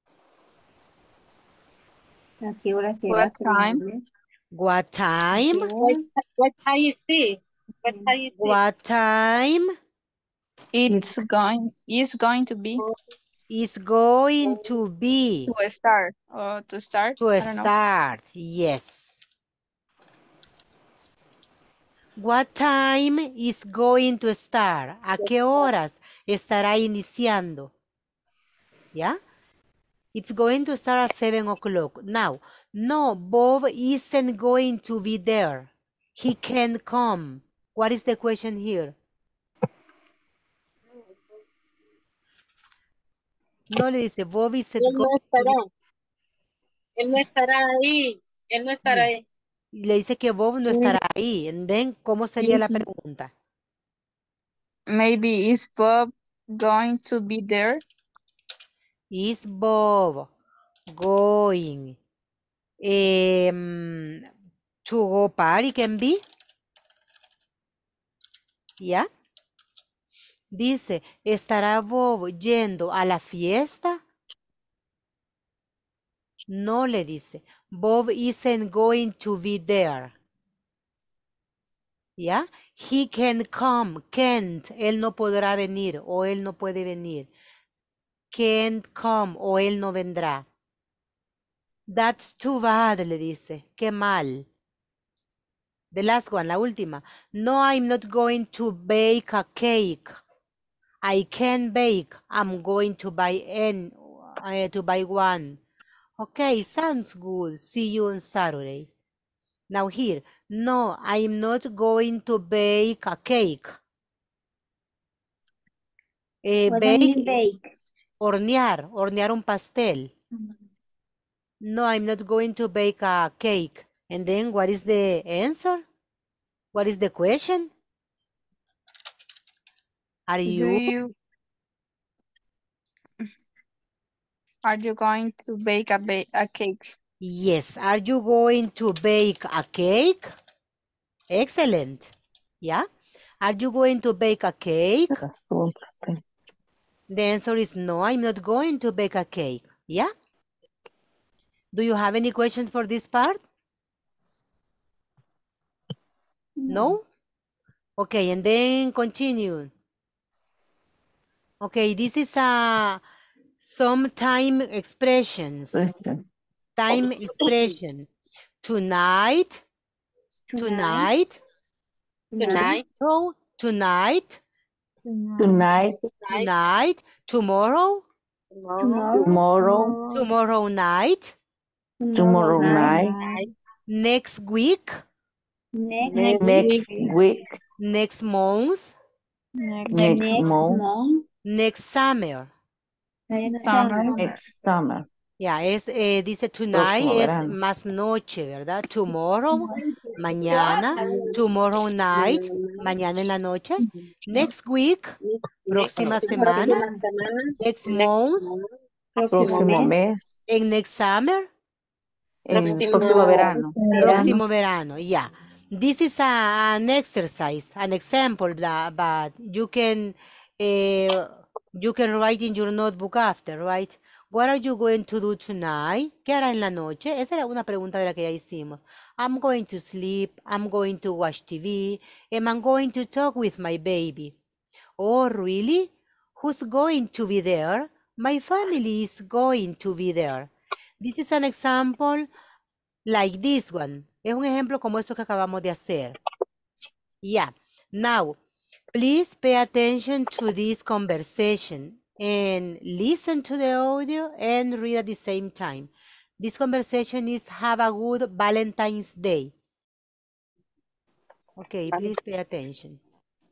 ¿A qué hora será? What Pero en time? inglés. What time? ¿Qué What, hora? what time is it? What time is it? What time It's going is going to be is going to be to start or to start. to I don't know. start? Yes. What time is going to start? ¿A qué horas estará iniciando? ¿Ya? It's going to start at seven o'clock. Now, no, Bob isn't going to be there. He can't come. What is the question here? No le dice, Bob isn't Él no going to estará. be. Él no estará ahí. Él no estará ahí. Y le dice que Bob no estará ahí. And then, ¿cómo sería la pregunta? Maybe is Bob going to be there? Is Bob going em, to go party? Can be? ¿Ya? Dice, ¿estará Bob yendo a la fiesta? No le dice. Bob isn't going to be there. ¿Ya? He can come, can't. Él no podrá venir o él no puede venir. Can't come o él no vendrá. That's too bad, le dice. Qué mal. The last one, la última. No, I'm not going to bake a cake. I can bake. I'm going to buy an, uh, to buy one. Okay, sounds good. See you on Saturday. Now here, no, I'm not going to bake a cake. Eh, What do you bake, mean bake? hornear, hornear un pastel. No, I'm not going to bake a cake. And then what is the answer? What is the question? Are Do you? you are you going to bake a ba a cake? Yes. Are you going to bake a cake? Excellent. Yeah. Are you going to bake a cake? The answer is no, I'm not going to bake a cake. Yeah. Do you have any questions for this part? No? Okay, and then continue. Okay, this is a some time expressions. Time expression. Tonight, tonight, Tonight. tomorrow, tonight, Tonight, tonight, tomorrow, Tomorrow. tomorrow, tomorrow night, tomorrow night, next week, Next, Next next week. week, next month, next next month, month, next summer. next Summer. summer. next summer. Ya, es, eh, dice tonight Próximo es verano. más noche, ¿verdad? Tomorrow, mañana. Tomorrow night, mañana en la noche. Next week, próxima semana. Next month, Próximo mes, en next summer. en Próximo- próximo verano. Próximo verano, yeah. This is a, an exercise, an example that but you can uh, you can write in your notebook after, right? What are you going to do tonight? ¿Qué harás en la noche? Esa era una pregunta de la que ya hicimos. I'm going to sleep, I'm going to watch T V, and I'm going to talk with my baby. Oh, really? Who's going to be there? My family is going to be there. This is an example like this one. Es un ejemplo como eso que acabamos de hacer. Yeah. Now, please pay attention to this conversation and listen to the audio and read at the same time. This conversation is have a good Valentine's Day. Okay, please pay attention.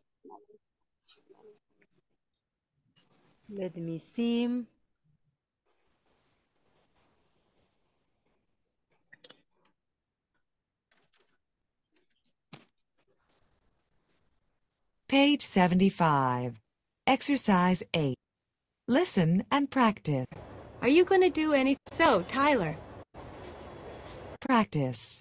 Let me see. Page seventy-five. Exercise eight. Listen and practice. Are you going to do any? So, Tyler, Practice.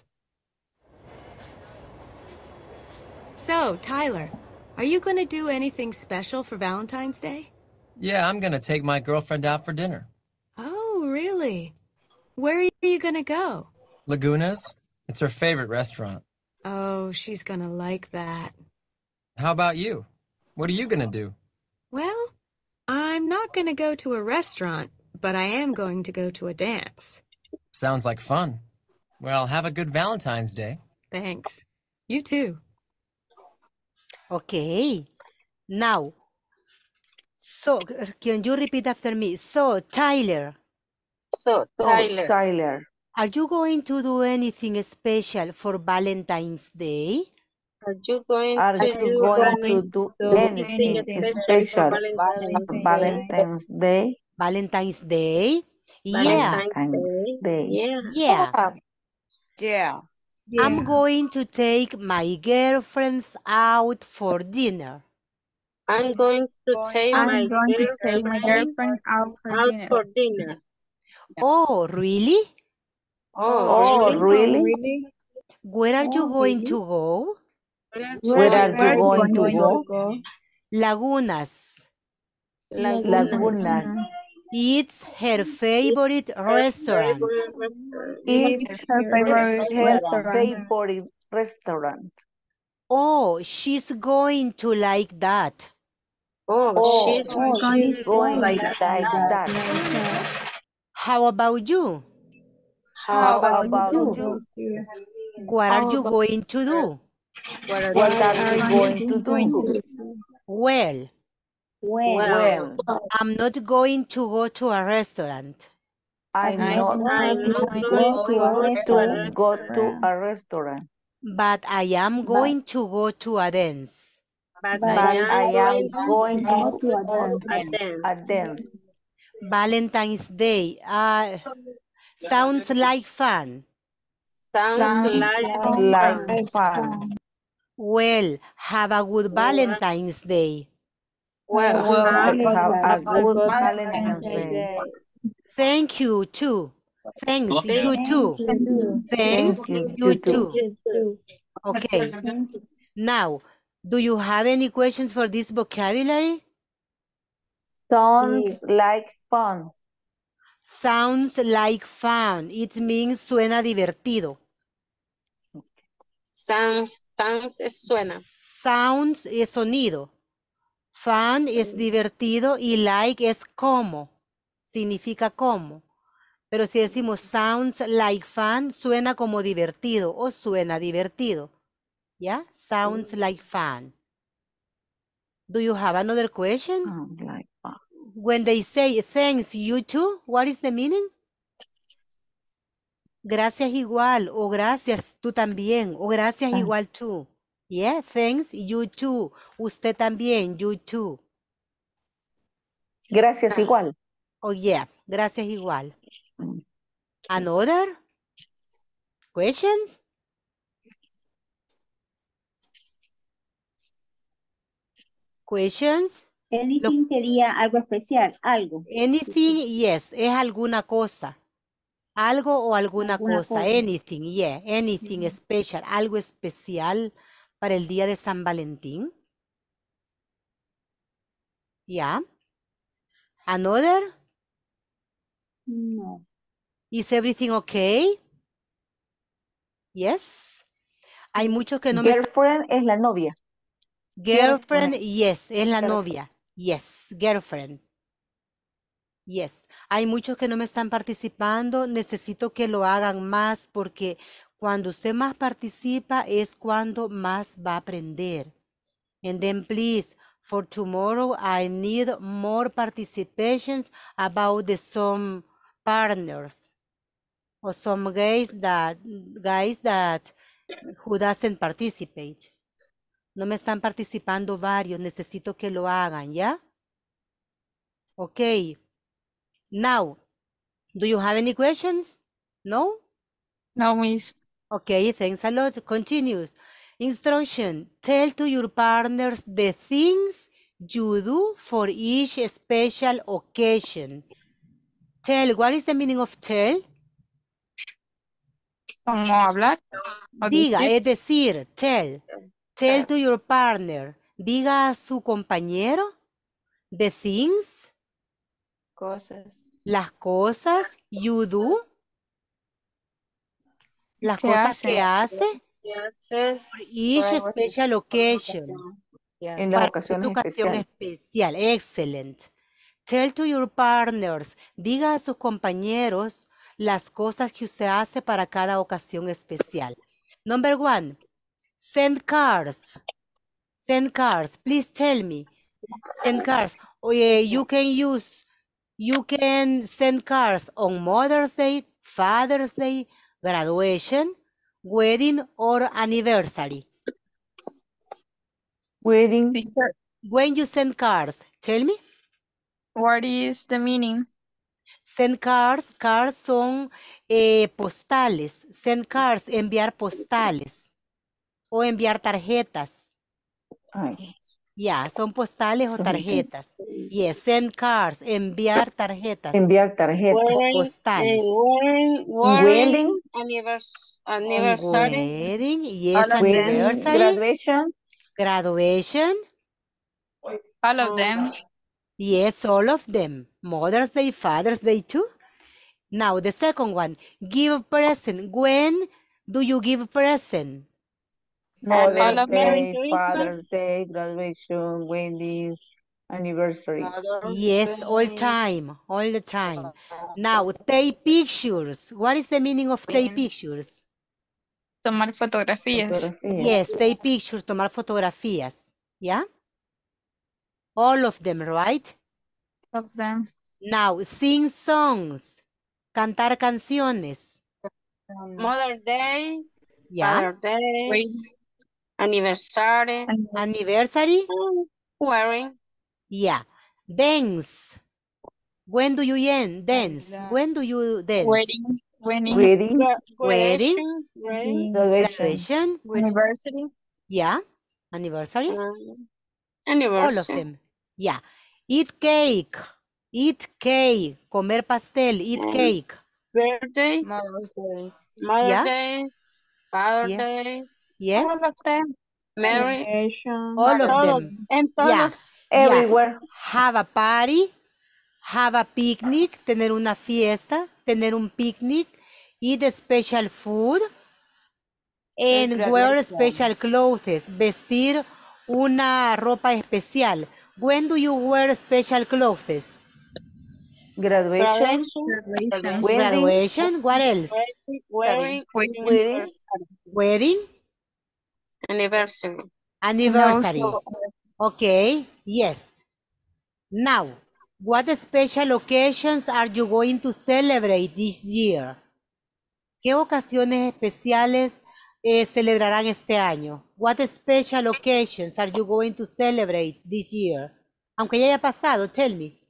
so, Tyler, are you going to do anything special for Valentine's Day? Yeah, I'm gonna take my girlfriend out for dinner. Oh, really? Where are you going to go? Laguna's? It's her favorite restaurant. Oh, she's going to like that. How about you? What are you gonna do? Well, I'm not going to go to a restaurant, but I am going to go to a dance. Sounds like fun. Well, have a good Valentine's Day. Thanks. You too. Okay. Now, so can you repeat after me? So, Tyler, So, So, Tyler, Tyler, are you going to do anything special for Valentine's Day? are you going are to you do going to any- do anything anything special special for for Valentine's Day? Valentine's Day? Valentine's Day? Yeah. Valentine's Valentine's Day? Day. Yeah. Yeah. Yeah. I'm going to take my girlfriends out for dinner. I'm going to take I'm my going to take my girlfriend girlfriend out for out dinner. for dinner. Oh, really? Oh, Oh, really? really? Where are you Oh, going really? to go? Where are Where you are you going to going go? to go? Lagunas. Lagunas. Lagunas. It's her favorite restaurant. It's It's her it's favorite her restaurant. favorite restaurant. Oh, she's going to like that. Oh, Oh, she's Oh, going she's she's to going going like to to like that. that. like that. How about you? How How How about about about you? you? What are you going to do? what are What you are going you to going do? to do? Well, When? Well, Well, I'm not going to go to a restaurant, I'm I'm not not I'm going not to going go to to a go to a to restaurant, go to restaurant, a restaurant, but I am but going to go to a dance. but but I but I I am am going am going going to to go to a go dance. to a to a dance. dance. Valentine's Day. Uh, sounds like fun. Sounds Sounds like like Like fun. fun. Well, have a good well, Valentine's Day. well, Have a good have Have a a Valentine's good good Valentine's Valentine's Day. Day. Thank you too. Thanks, Thank you Thank too. you too. Thanks, Thank you, you you too. too. you too. Okay. Thank you. Now, do you have any questions for this vocabulary? Sounds like fun. Sounds like fun. It means suena divertido. Sounds, sounds es suena. Sounds es sonido. Fun es divertido y like es como. Significa como. Pero si decimos sounds like fun, suena como divertido o suena divertido. ¿Ya? Sounds like fun. Do you have another question? Sounds like fun. When they say thanks, you too, what is the meaning? Gracias igual, o gracias tú también, o gracias Ah. igual tú. Yeah, thanks, you too. Usted también, you too. Gracias igual. Oh yeah, gracias igual. Mm. Another? Questions? Questions? Anything sería algo especial, algo. Anything, yes, es alguna cosa. Algo o alguna, Alguna cosa. cosa. Anything, yeah, anything special. Algo especial para el día de San Valentín. Yeah. Another? No. Is everything okay? Yes. Hay muchos que no me están... Girlfriend es la novia. Girlfriend, Girlfriend. yes, es la Girlfriend. novia. Yes, girlfriend. Yes. Hay muchos que no me están participando. Necesito que lo hagan más porque cuando usted más participa es cuando más va a aprender. And then please, for tomorrow, I need more participations about the some partners or some guys that guys that who doesn't participate. No me están participando varios, necesito que lo hagan, ¿ya? Okay. Now, do you have any questions? No? No, miss. Okay, thanks a lot. Continues. Instruction. Tell to your partners the things you do for each special occasion. Tell, what is the meaning of tell? ¿Cómo hablar? ¿O Diga, decir? es decir, tell. Tell to your partner. Diga a su compañero the things, Cosas. las cosas you do, las ¿Qué cosas hace? que hace ¿Qué haces? for each Por algo special occasion. Yeah. En las Para ocasiones una ocasión especiales. especial. Excellent. Tell to your partners. Diga a sus compañeros las cosas que usted hace para cada ocasión especial. Number one, send cards. Send cards. Please tell me. Send cards. Oye, you can use, you can send cards on Mother's Day, Father's Day, graduation, wedding, or anniversary. Wedding. Teacher, When you send cards, tell me. what is the meaning? Send cards, cards son eh, postales. Send cards, enviar postales. O enviar tarjetas. Ay, Ya, son postales o son- tarjetas. Yes, send cards, enviar tarjetas. enviar tarjeta. Wearing, postales. eh, wearing, wearing Wedding. annivers- On anniversary. wedding, yes, All of them. Wedding, anniversary, graduation. graduation, All of um, them. yes, all of them. Mother's Day, Father's Day too. Now, the second one, give present. When do you give present? and Mother's All of Merry Day, Christmas. Father's Day, graduation, wedding, anniversary. Yes, all time, all the time. Now, take pictures. What is the meaning of take pictures? Tomar fotografías. Fotografía. Yes, take pictures, tomar fotografías. ¿Ya? All of them, right? All of them. Now, sing songs. Cantar canciones. Mother Days, ¿Ya? Father Days, anniversary, Anniversary. wearing, Yeah. Dance. When do you yen- dance? When do you dance? Wedding. Wedding. Wedding, gra- Wedding. graduation, wedding, graduation. Graduation. University. Yeah. Anniversary. um, All of anniversary. them. Yeah. Eat cake. Eat cake. Comer pastel. Eat And cake. birthday, Mother's Day. Mother Yeah. Days, Father Yeah. Days, Yeah. All of them. Mary, All of todos, them. en Yeah. todos. Yeah. Everywhere. Have a party. Have a picnic. Tener una fiesta. Tener un picnic. Eat special food. And wear graduation. special clothes. Vestir una ropa especial. When do you wear special clothes? Graduation, Graduation, wedding, Graduation. What else? wearing, Wedding. wedding, Wedding. anniversary. Anniversary. And also, Okay. Yes. Now, what special occasions are you going to celebrate this year? ¿Qué ocasiones especiales eh, celebrarán este año? What special occasions are you going to celebrate this year? Aunque ya haya pasado, tell me.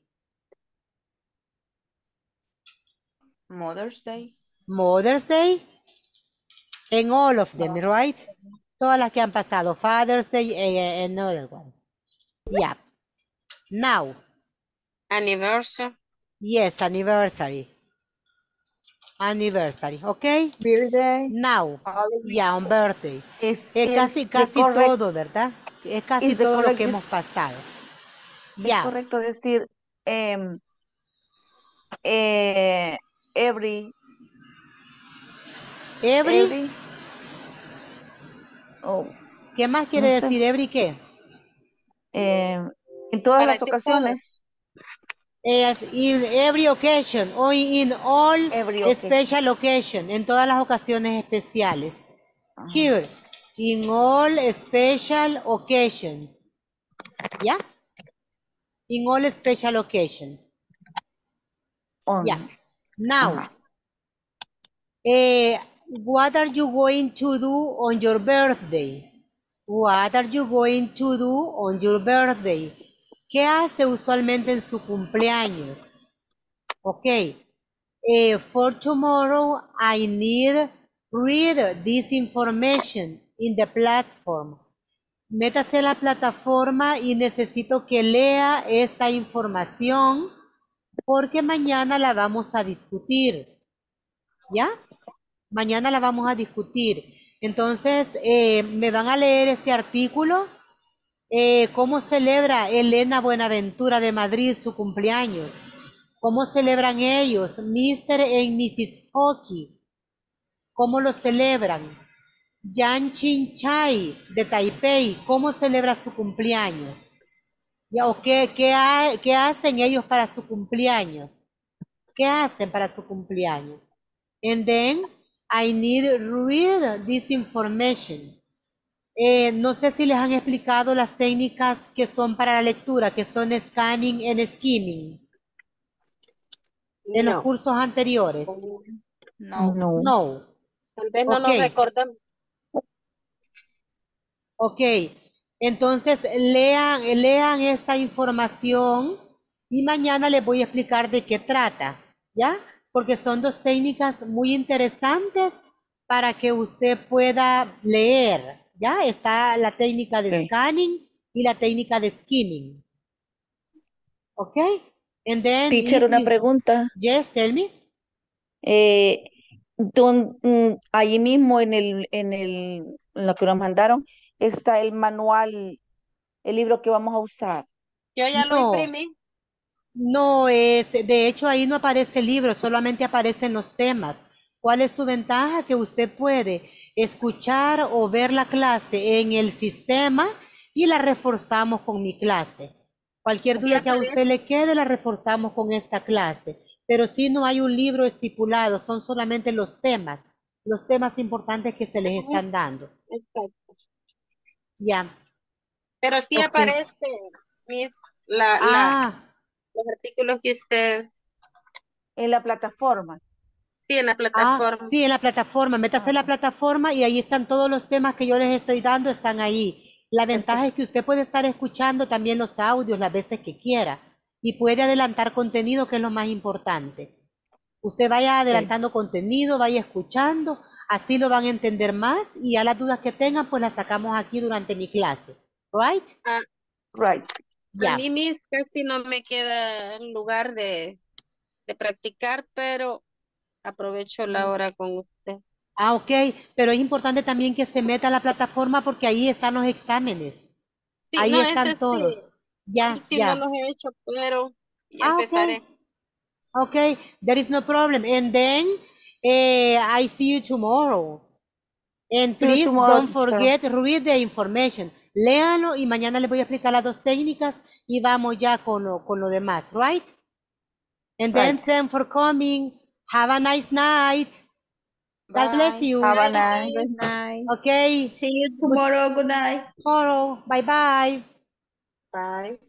Mother's Day. Mother's Day. And all of them, right? Todas las que han pasado. Father's Day eh, and another one. Yeah. Now, Anniversary, yes, anniversary. Anniversary, okay? Birthday. Now, yeah, on birthday. is, Es is casi, the casi correct- todo, ¿verdad? Es casi is the todo lo correct que dis- hemos pasado. Es Ya, correcto decir em, eh, every, every, every, oh, ¿qué más quiere no sé. decir every qué? em, en todas para las decir ocasiones, Es in every occasion o in all every occasion. special occasion, en todas las ocasiones especiales. Ajá. Here, in all special occasions. ¿Ya? In all special occasions. On. Yeah. Now, Ajá. eh, what are you going to do on your birthday? What are you going to do on your birthday? ¿Qué hace usualmente en su cumpleaños? Ok. Eh, for tomorrow, I need read this information in the platform. Métase a la plataforma y necesito que lea esta información porque mañana la vamos a discutir. ¿Ya? Mañana la vamos a discutir. Entonces, eh, me van a leer este artículo. Eh, ¿Cómo celebra Elena Buenaventura de Madrid su cumpleaños? ¿Cómo celebran ellos? mister y missus Hockey. ¿Cómo lo celebran? Yan Chin Chai de Taipei. ¿Cómo celebra su cumpleaños? ¿Ya? ¿O qué, qué, ha- qué hacen ellos para su cumpleaños? ¿Qué hacen para su cumpleaños? And then I need read this information. Eh, no sé si les han explicado las técnicas que son para la lectura, que son scanning y skimming, en los No, cursos anteriores. No. No. No. tal vez no nos Ok. recordamos. Ok. Entonces, lean, lean esta información y mañana les voy a explicar de qué trata. ¿ya? Porque son dos técnicas muy interesantes para que usted pueda leer, ¿ya? Está la técnica de Ok. scanning y la técnica de skimming. ¿Ok? And then Teacher, is una you- pregunta. Yes, tell me. Eh, don- mm, ahí mismo en el, en el, en lo que nos mandaron, está el manual, el libro que vamos a usar. Yo ya lo No, imprimí. no es, de hecho ahí no aparece el libro, solamente aparecen los temas. ¿Cuál es su ventaja? Que usted puede escuchar o ver la clase en el sistema y la reforzamos con mi clase. Cualquier Aquí duda que a aparece. usted le quede, la reforzamos con esta clase. Pero si no hay un libro estipulado, son solamente los temas, los temas importantes que se les están dando. Exacto. Ya. Pero sí Ok. aparece, Miss, la, la, Ah, los artículos que usted, En la plataforma. sí, en la ah, plataforma. sí, en la plataforma. Métase en la plataforma y ahí están todos los temas que yo les estoy dando, están ahí. La ventaja es que usted puede estar escuchando también los audios las veces que quiera y puede adelantar contenido, que es lo más importante. Usted vaya adelantando contenido, vaya escuchando, así lo van a entender más y a las dudas que tengan, pues las sacamos aquí durante mi clase. Right? Ah, Right. Ya. A mí, Miss, casi no me queda lugar de, de practicar, pero aprovecho la hora con usted. Ah, ok, pero es importante también que se meta a la plataforma porque ahí están los exámenes. Sí, Ahí no, están ese todos. sí, Ya, sí, sí no ya. los he hecho, pero ya Ah, empezaré. ok. Okay, there is no problem. And then eh, I see you tomorrow. And See you please tomorrow, don't teacher. forget, read the information. Léanlo y mañana les voy a explicar las dos técnicas y vamos ya con lo, con lo demás, right? And then Right. thanks for coming. Have a nice night. God bless Bye. you. Have a Night, nice. Miss. Night. Okay. See you tomorrow. Good night. Tomorrow. Bye bye. Bye.